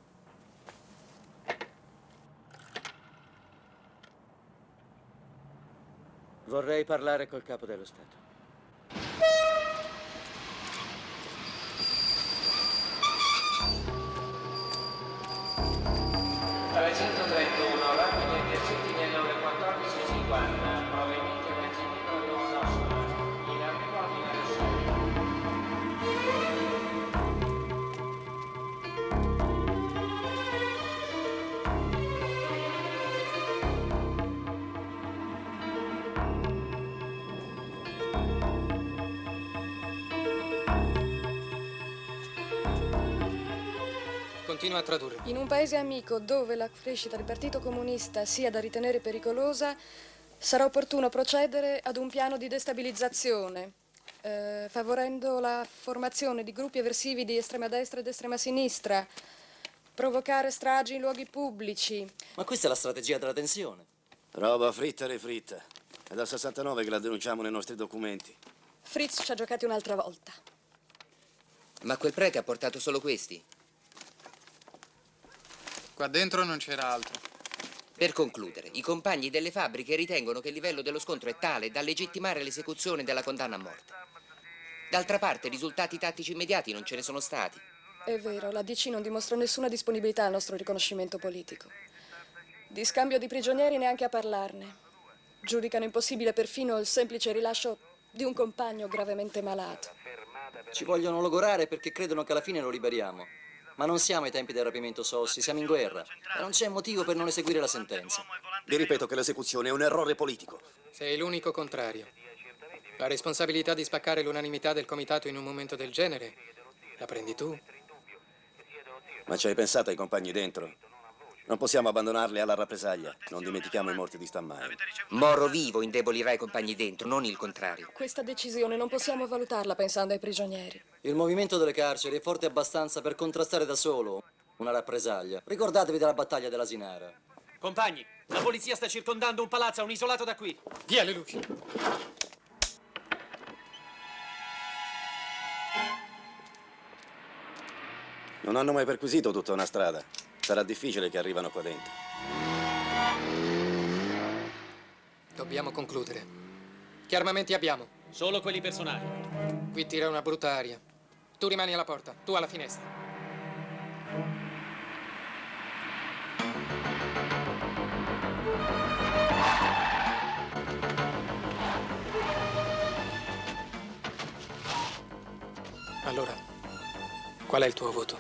Vorrei parlare col capo dello Stato. Alle 131, rapidi intercetti nelle ore 14:50, provenienti a Mezzogiorno di Ossola, in arrivo a Continua a tradurre. In un paese amico dove la crescita del Partito Comunista sia da ritenere pericolosa, sarà opportuno procedere ad un piano di destabilizzazione, favorendo la formazione di gruppi eversivi di estrema destra ed estrema sinistra, provocare stragi in luoghi pubblici. Ma questa è la strategia della tensione. Roba fritta e refritta. È dal 69 che la denunciamo nei nostri documenti. Fritz ci ha giocati un'altra volta. Ma quel prete ha portato solo questi? Qua dentro non c'era altro. Per concludere, i compagni delle fabbriche ritengono che il livello dello scontro è tale da legittimare l'esecuzione della condanna a morte. D'altra parte, risultati tattici immediati non ce ne sono stati. È vero, la DC non dimostrò nessuna disponibilità al nostro riconoscimento politico. Di scambio di prigionieri neanche a parlarne. Giudicano impossibile perfino il semplice rilascio di un compagno gravemente malato. Ci vogliono logorare perché credono che alla fine lo liberiamo. Ma non siamo ai tempi del rapimento Sossi, siamo in guerra. E non c'è motivo per non eseguire la sentenza. Vi ripeto che l'esecuzione è un errore politico. Sei l'unico contrario. La responsabilità di spaccare l'unanimità del comitato in un momento del genere la prendi tu. Ma ci hai pensato ai compagni dentro? Non possiamo abbandonarli alla rappresaglia. Non dimentichiamo i morti di stammai. Moro vivo indebolirà i compagni dentro, non il contrario. Questa decisione non possiamo valutarla pensando ai prigionieri. Il movimento delle carceri è forte abbastanza per contrastare da solo una rappresaglia. Ricordatevi della battaglia dell'Asinara. Compagni, la polizia sta circondando un palazzo a un isolato da qui. Via le luci. Non hanno mai perquisito tutta una strada. Sarà difficile che arrivano qua dentro. Dobbiamo concludere. Che armamenti abbiamo? Solo quelli personali. Qui tira una brutta aria. Tu rimani alla porta, tu alla finestra. Allora, qual è il tuo voto?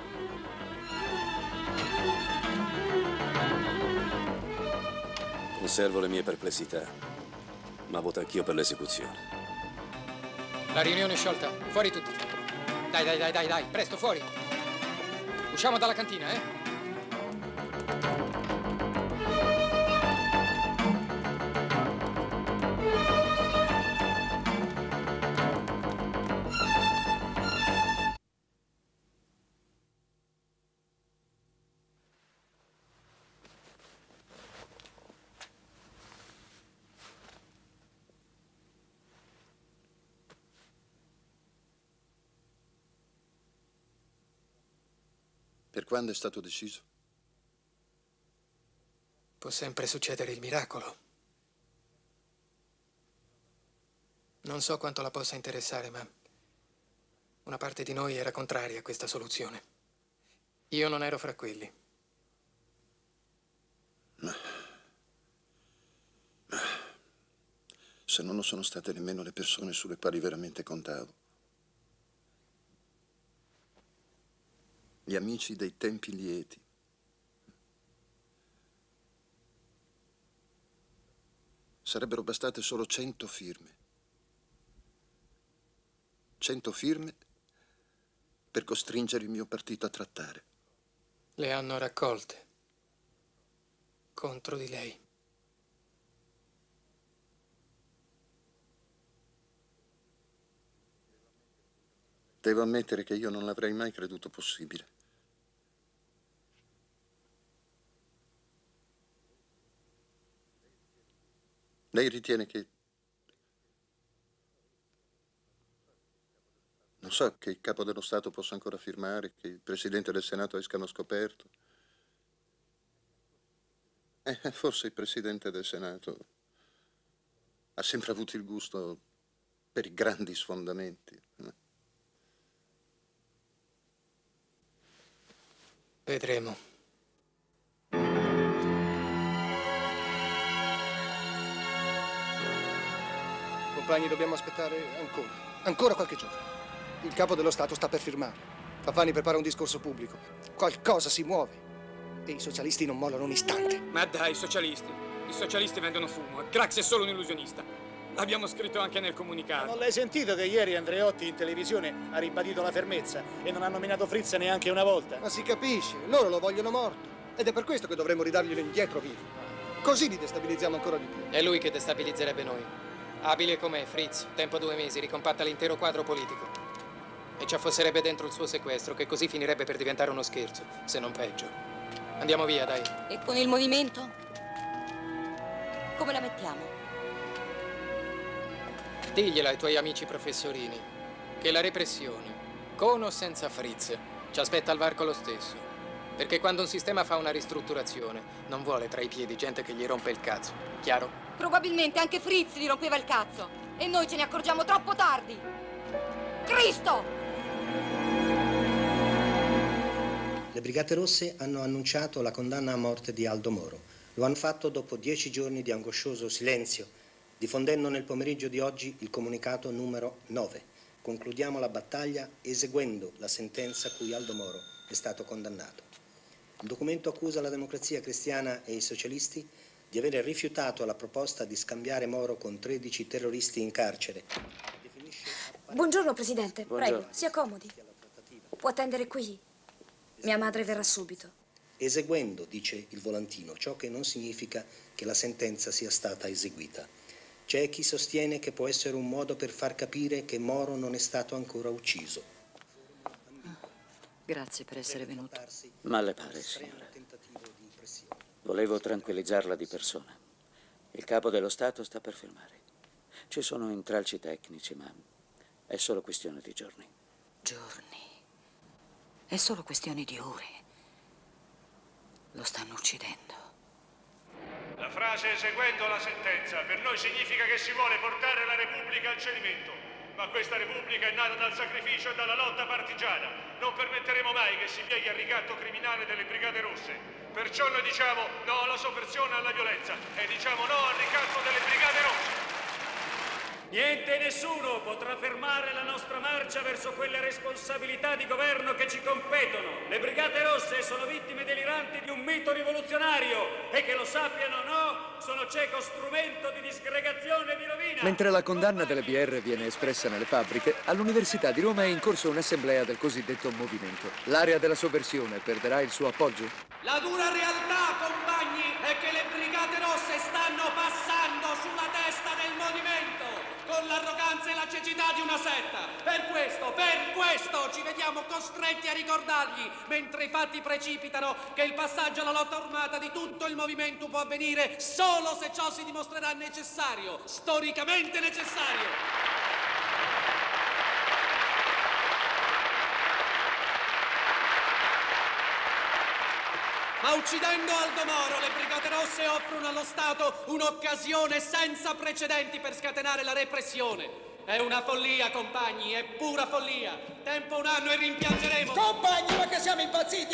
Conservo le mie perplessità, ma voto anch'io per l'esecuzione. La riunione è sciolta. Fuori tutti. Dai, presto, fuori. Usciamo dalla cantina, eh? Per quando è stato deciso? Può sempre succedere il miracolo. Non so quanto la possa interessare, ma una parte di noi era contraria a questa soluzione. Io non ero fra quelli. Ma se non lo sono state nemmeno le persone sulle quali veramente contavo. Gli amici dei tempi lieti. Sarebbero bastate solo 100 firme. 100 firme per costringere il mio partito a trattare. Le hanno raccolte contro di lei. Devo ammettere che io non l'avrei mai creduto possibile. Lei ritiene che... Non so, che il capo dello Stato possa ancora firmare, che il Presidente del Senato escano scoperto. Forse il Presidente del Senato ha sempre avuto il gusto per i grandi sfondamenti. Vedremo. Compagni, dobbiamo aspettare ancora qualche giorno. Il capo dello Stato sta per firmare. Favani prepara un discorso pubblico. Qualcosa si muove. E i socialisti non mollano un istante. Ma dai, socialisti. I socialisti vendono fumo. Craxi è solo un illusionista. L'abbiamo scritto anche nel comunicato. Non l'hai sentito che ieri Andreotti in televisione ha ribadito la fermezza e non ha nominato Fritz neanche una volta? Ma si capisce, loro lo vogliono morto. Ed è per questo che dovremmo ridarglielo indietro vivo. Così li destabilizziamo ancora di più. È lui che destabilizzerebbe noi. Abile com'è, Fritz, tempo 2 mesi, ricompatta l'intero quadro politico. E ci affosserebbe dentro il suo sequestro, che così finirebbe per diventare uno scherzo, se non peggio. Andiamo via, dai. E con il movimento? Come la mettiamo? Digliela ai tuoi amici professorini che la repressione, con o senza Fritz, ci aspetta al varco lo stesso. Perché quando un sistema fa una ristrutturazione, non vuole tra i piedi gente che gli rompe il cazzo. Chiaro? Probabilmente anche Fritz gli rompeva il cazzo. E noi ce ne accorgiamo troppo tardi. Cristo! Le Brigate Rosse hanno annunciato la condanna a morte di Aldo Moro. Lo hanno fatto dopo 10 giorni di angoscioso silenzio, diffondendo nel pomeriggio di oggi il comunicato numero 9. Concludiamo la battaglia eseguendo la sentenza a cui Aldo Moro è stato condannato. Il documento accusa la Democrazia Cristiana e i socialisti di avere rifiutato la proposta di scambiare Moro con 13 terroristi in carcere. Buongiorno, Presidente. Buongiorno. Prego, si accomodi. Può attendere qui? Mia madre verrà subito. Eseguendo, dice il volantino, ciò che non significa che la sentenza sia stata eseguita. C'è chi sostiene che può essere un modo per far capire che Moro non è stato ancora ucciso. Grazie per essere venuto. Ma le pare, signora? Volevo tranquillizzarla di persona. Il capo dello Stato sta per firmare. Ci sono intralci tecnici, ma è solo questione di giorni. Giorni. È solo questione di ore. Lo stanno uccidendo. La frase seguendo la sentenza per noi significa che si vuole portare la Repubblica al cedimento. Ma questa Repubblica è nata dal sacrificio e dalla lotta partigiana. Non permetteremo mai che si pieghi al ricatto criminale delle Brigate Rosse. Perciò noi diciamo no alla sovversione e alla violenza e diciamo no al ricatto delle Brigate Rosse. Niente e nessuno potrà fermare la nostra marcia verso quelle responsabilità di governo che ci competono. Le Brigate Rosse sono vittime deliranti di un mito rivoluzionario e che lo sappiano o no, sono cieco strumento di disgregazione e di rovina. Mentre la condanna delle BR viene espressa nelle fabbriche, all'Università di Roma è in corso un'assemblea del cosiddetto movimento. L'area della sovversione perderà il suo appoggio? La dura realtà, compagni, è che le Brigate Rosse stanno passando sulla testa del movimento con l'arroganza e la cecità di una setta. Per questo ci vediamo costretti a ricordargli, mentre i fatti precipitano, che il passaggio alla lotta armata di tutto il movimento può avvenire solo se ciò si dimostrerà necessario, storicamente necessario. Ma uccidendo Aldo Moro, le Brigate Rosse offrono allo Stato un'occasione senza precedenti per scatenare la repressione. È una follia, compagni, è pura follia. Tempo un anno e rimpiangeremo. Compagni, ma che siamo impazziti?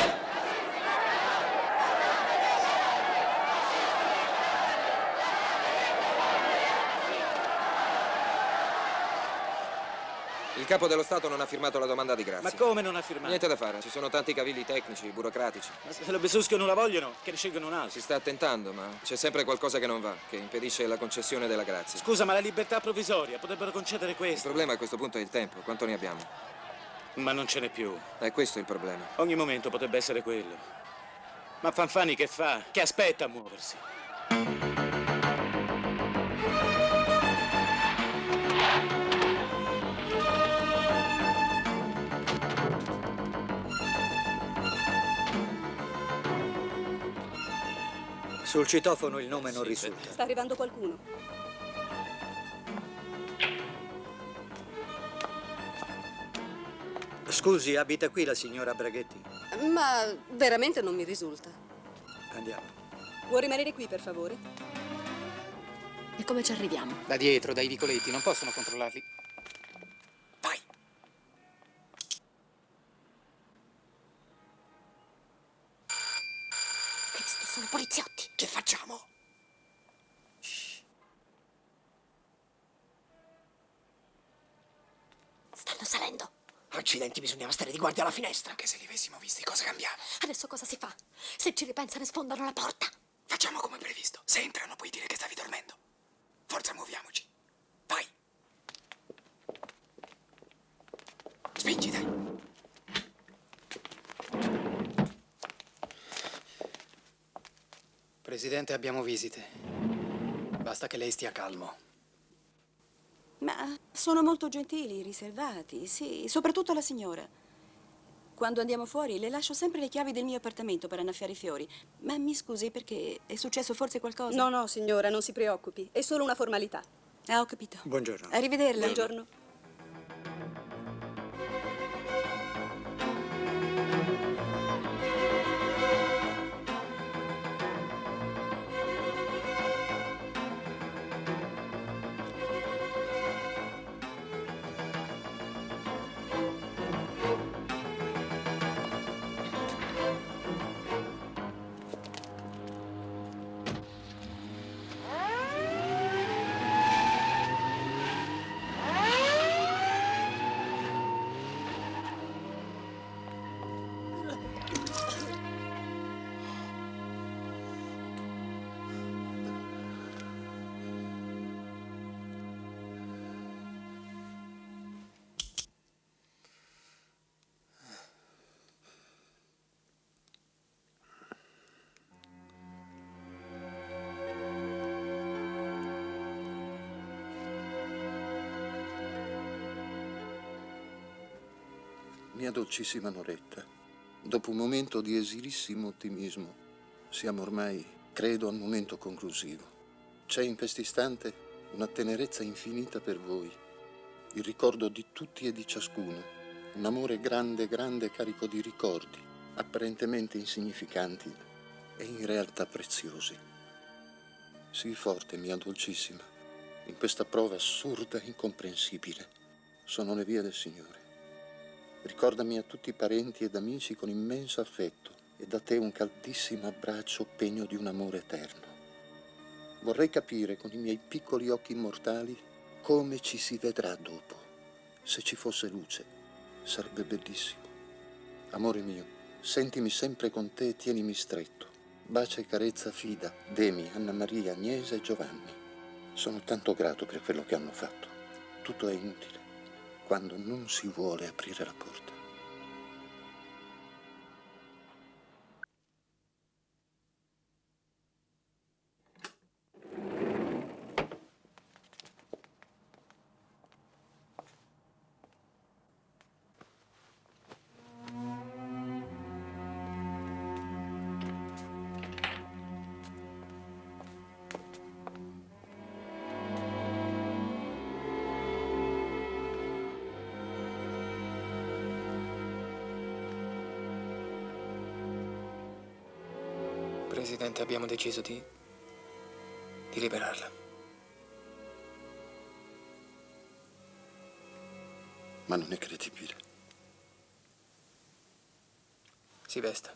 Il capo dello Stato non ha firmato la domanda di grazia. Ma come non ha firmato? Niente da fare, ci sono tanti cavilli tecnici, burocratici. Ma se lo Besusco non la vogliono, che ne scelgono un altro. Si sta tentando, ma c'è sempre qualcosa che non va, che impedisce la concessione della grazia. Scusa, ma la libertà provvisoria, potrebbero concedere Il questo. problema a questo punto è il tempo. Quanto ne abbiamo? Ma non ce n'è più. Questo è il problema. Ogni momento potrebbe essere quello. Ma Fanfani che fa? Che aspetta a muoversi? Sul citofono il nome non risulta. Sta arrivando qualcuno. Scusi, abita qui la signora Braghetti? Ma veramente non mi risulta. Andiamo. Vuoi rimanere qui, per favore? E come ci arriviamo? Da dietro, dai vicoletti, non possono controllarli. Questi sono poliziotti. Che facciamo? Stanno salendo. Accidenti, bisognava stare di guardia alla finestra. Che se li avessimo visti, cosa cambiava? Adesso cosa si fa? Se ci ripensano, sfondano la porta. Facciamo come previsto. Se entrano, puoi dire che stavi dormendo. Forza, muoviamoci. Vai. Spingi, dai. Presidente, abbiamo visite. Basta che lei stia calmo. Ma sono molto gentili, riservati, sì, soprattutto la signora. Quando andiamo fuori le lascio sempre le chiavi del mio appartamento per annaffiare i fiori. Ma mi scusi, perché è successo forse qualcosa? No, no, signora, non si preoccupi. È solo una formalità. Ah, ho capito. Buongiorno. Arrivederla. Buongiorno. Mia dolcissima Noretta, dopo un momento di esilissimo ottimismo, siamo ormai, credo, al momento conclusivo. C'è in quest'istante una tenerezza infinita per voi, il ricordo di tutti e di ciascuno, Un amore grande, grande, carico di ricordi, apparentemente insignificanti e in realtà preziosi. Sii forte, mia dolcissima, in questa prova assurda e incomprensibile. Sono le vie del Signore. Ricordami a tutti i parenti ed amici con immenso affetto e da te un caldissimo abbraccio pegno di un amore eterno. Vorrei capire con i miei piccoli occhi mortali come ci si vedrà dopo. Se ci fosse luce, sarebbe bellissimo. Amore mio, sentimi sempre con te e tienimi stretto. Bacia e carezza Fida, Demi, Anna Maria, Agnese e Giovanni. Sono tanto grato per quello che hanno fatto. Tutto è inutile quando non si vuole aprire la porta. Presidente, abbiamo deciso di liberarla. Ma non è credibile. Si vesta.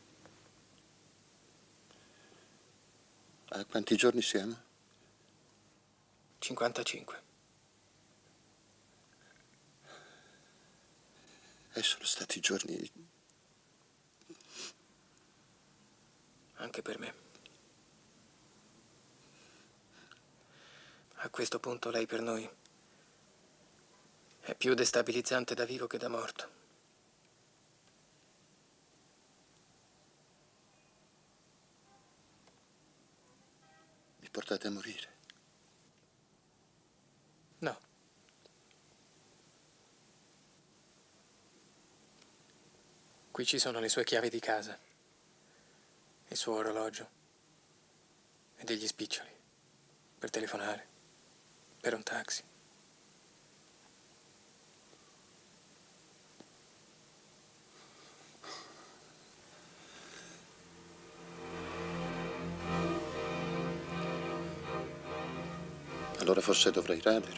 A quanti giorni siamo? 55. Sono stati giorni... Anche per me. A questo punto lei per noi è più destabilizzante da vivo che da morto. Mi portate a morire? No. Qui ci sono le sue chiavi di casa, il suo orologio e degli spiccioli per telefonare, per un taxi. Allora forse dovrei radere.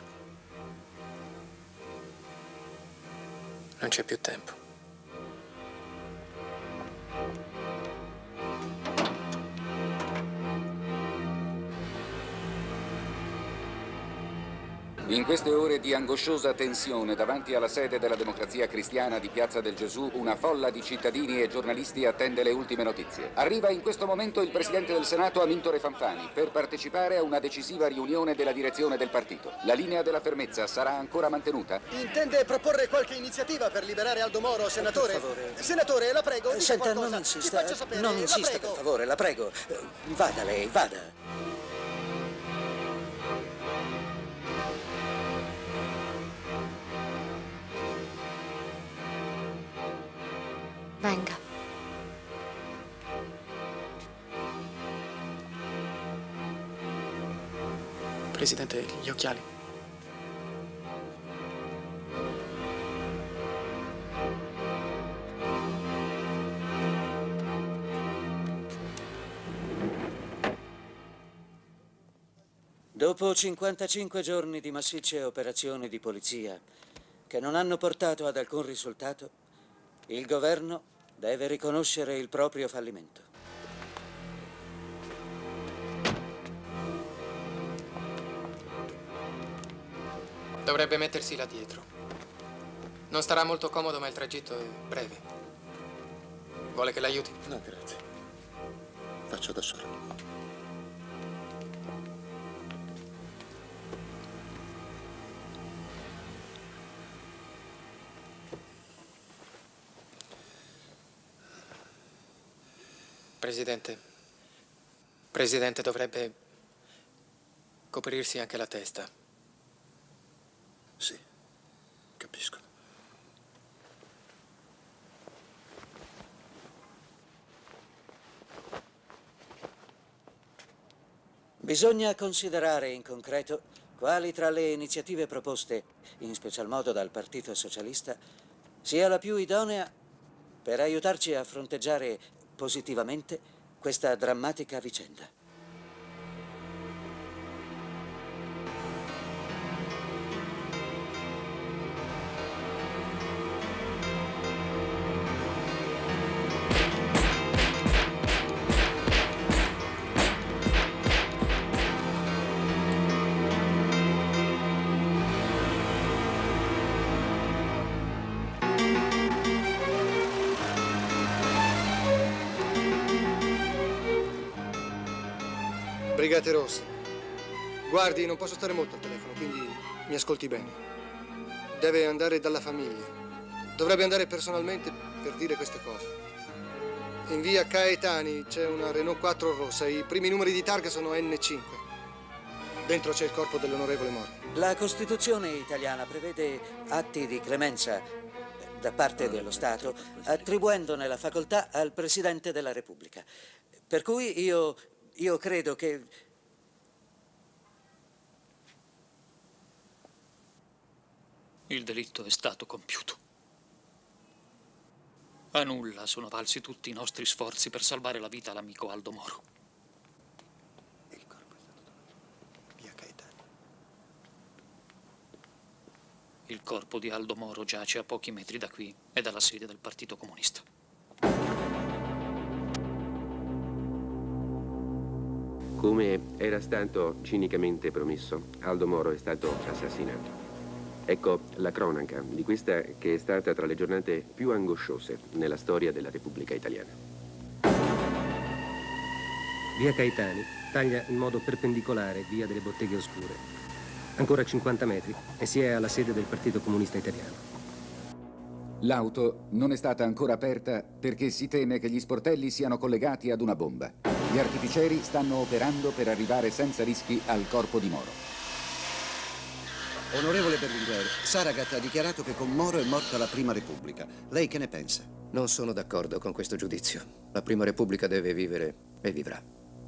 Non c'è più tempo. In queste ore di angosciosa tensione davanti alla sede della Democrazia Cristiana di Piazza del Gesù, una folla di cittadini e giornalisti attende le ultime notizie. Arriva in questo momento il Presidente del Senato Amintore Fanfani per partecipare a una decisiva riunione della direzione del partito. La linea della fermezza sarà ancora mantenuta? Intende proporre qualche iniziativa per liberare Aldo Moro, senatore? Per favore. Senatore, la prego, dica Senta, qualcosa. non insista. Mi faccia sapere, Non la insista, prego. per favore, la prego. Vada lei, vada. Venga. Presidente, gli occhiali. Dopo 55 giorni di massicce operazioni di polizia che non hanno portato ad alcun risultato, il governo deve riconoscere il proprio fallimento. Dovrebbe mettersi là dietro. Non starà molto comodo, ma il tragitto è breve. Vuole che l'aiuti? No, grazie. Faccio da solo. Presidente, dovrebbe coprirsi anche la testa. Sì, capisco. Bisogna considerare in concreto quali tra le iniziative proposte, in special modo dal Partito Socialista, sia la più idonea per aiutarci a fronteggiare positivamente questa drammatica vicenda. Brigate Rosse, guardi, non posso stare molto al telefono, quindi mi ascolti bene. Deve andare dalla famiglia. Dovrebbe andare personalmente per dire queste cose. In via Caetani c'è una Renault 4 rossa, i primi numeri di targa sono N5. Dentro c'è il corpo dell'onorevole Moro. La Costituzione italiana prevede atti di clemenza da parte dello Stato, attribuendone la facoltà al Presidente della Repubblica. Per cui io credo che... Il delitto è stato compiuto. A nulla sono valsi tutti i nostri sforzi per salvare la vita all'amico Aldo Moro. Il corpo è stato trovato. Via Caetani. Il corpo di Aldo Moro giace a pochi metri da qui e dalla sede del Partito Comunista. Come era stato cinicamente promesso, Aldo Moro è stato assassinato. Ecco la cronaca di questa che è stata tra le giornate più angosciose nella storia della Repubblica Italiana. Via Caetani taglia in modo perpendicolare via delle Botteghe Oscure. Ancora 50 metri e si è alla sede del Partito Comunista Italiano. L'auto non è stata ancora aperta perché si teme che gli sportelli siano collegati ad una bomba. Gli artificieri stanno operando per arrivare senza rischi al corpo di Moro. Onorevole Berlinguer, Saragat ha dichiarato che con Moro è morta la Prima Repubblica. Lei che ne pensa? Non sono d'accordo con questo giudizio. La Prima Repubblica deve vivere e vivrà.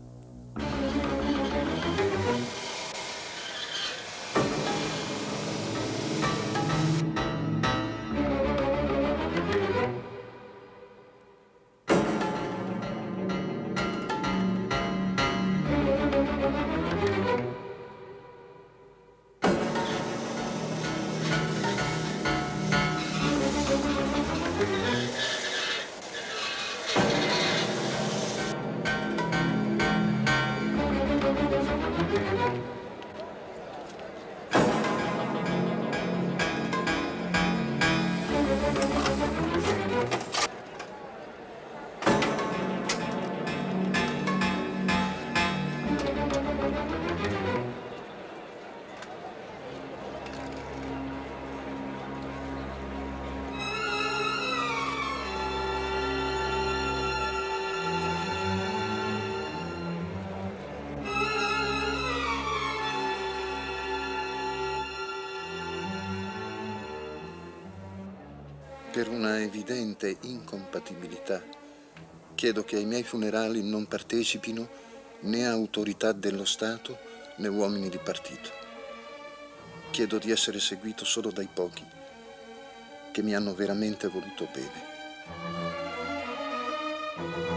Per una evidente incompatibilità, chiedo che ai miei funerali non partecipino né autorità dello Stato né uomini di partito. Chiedo di essere seguito solo dai pochi che mi hanno veramente voluto bene.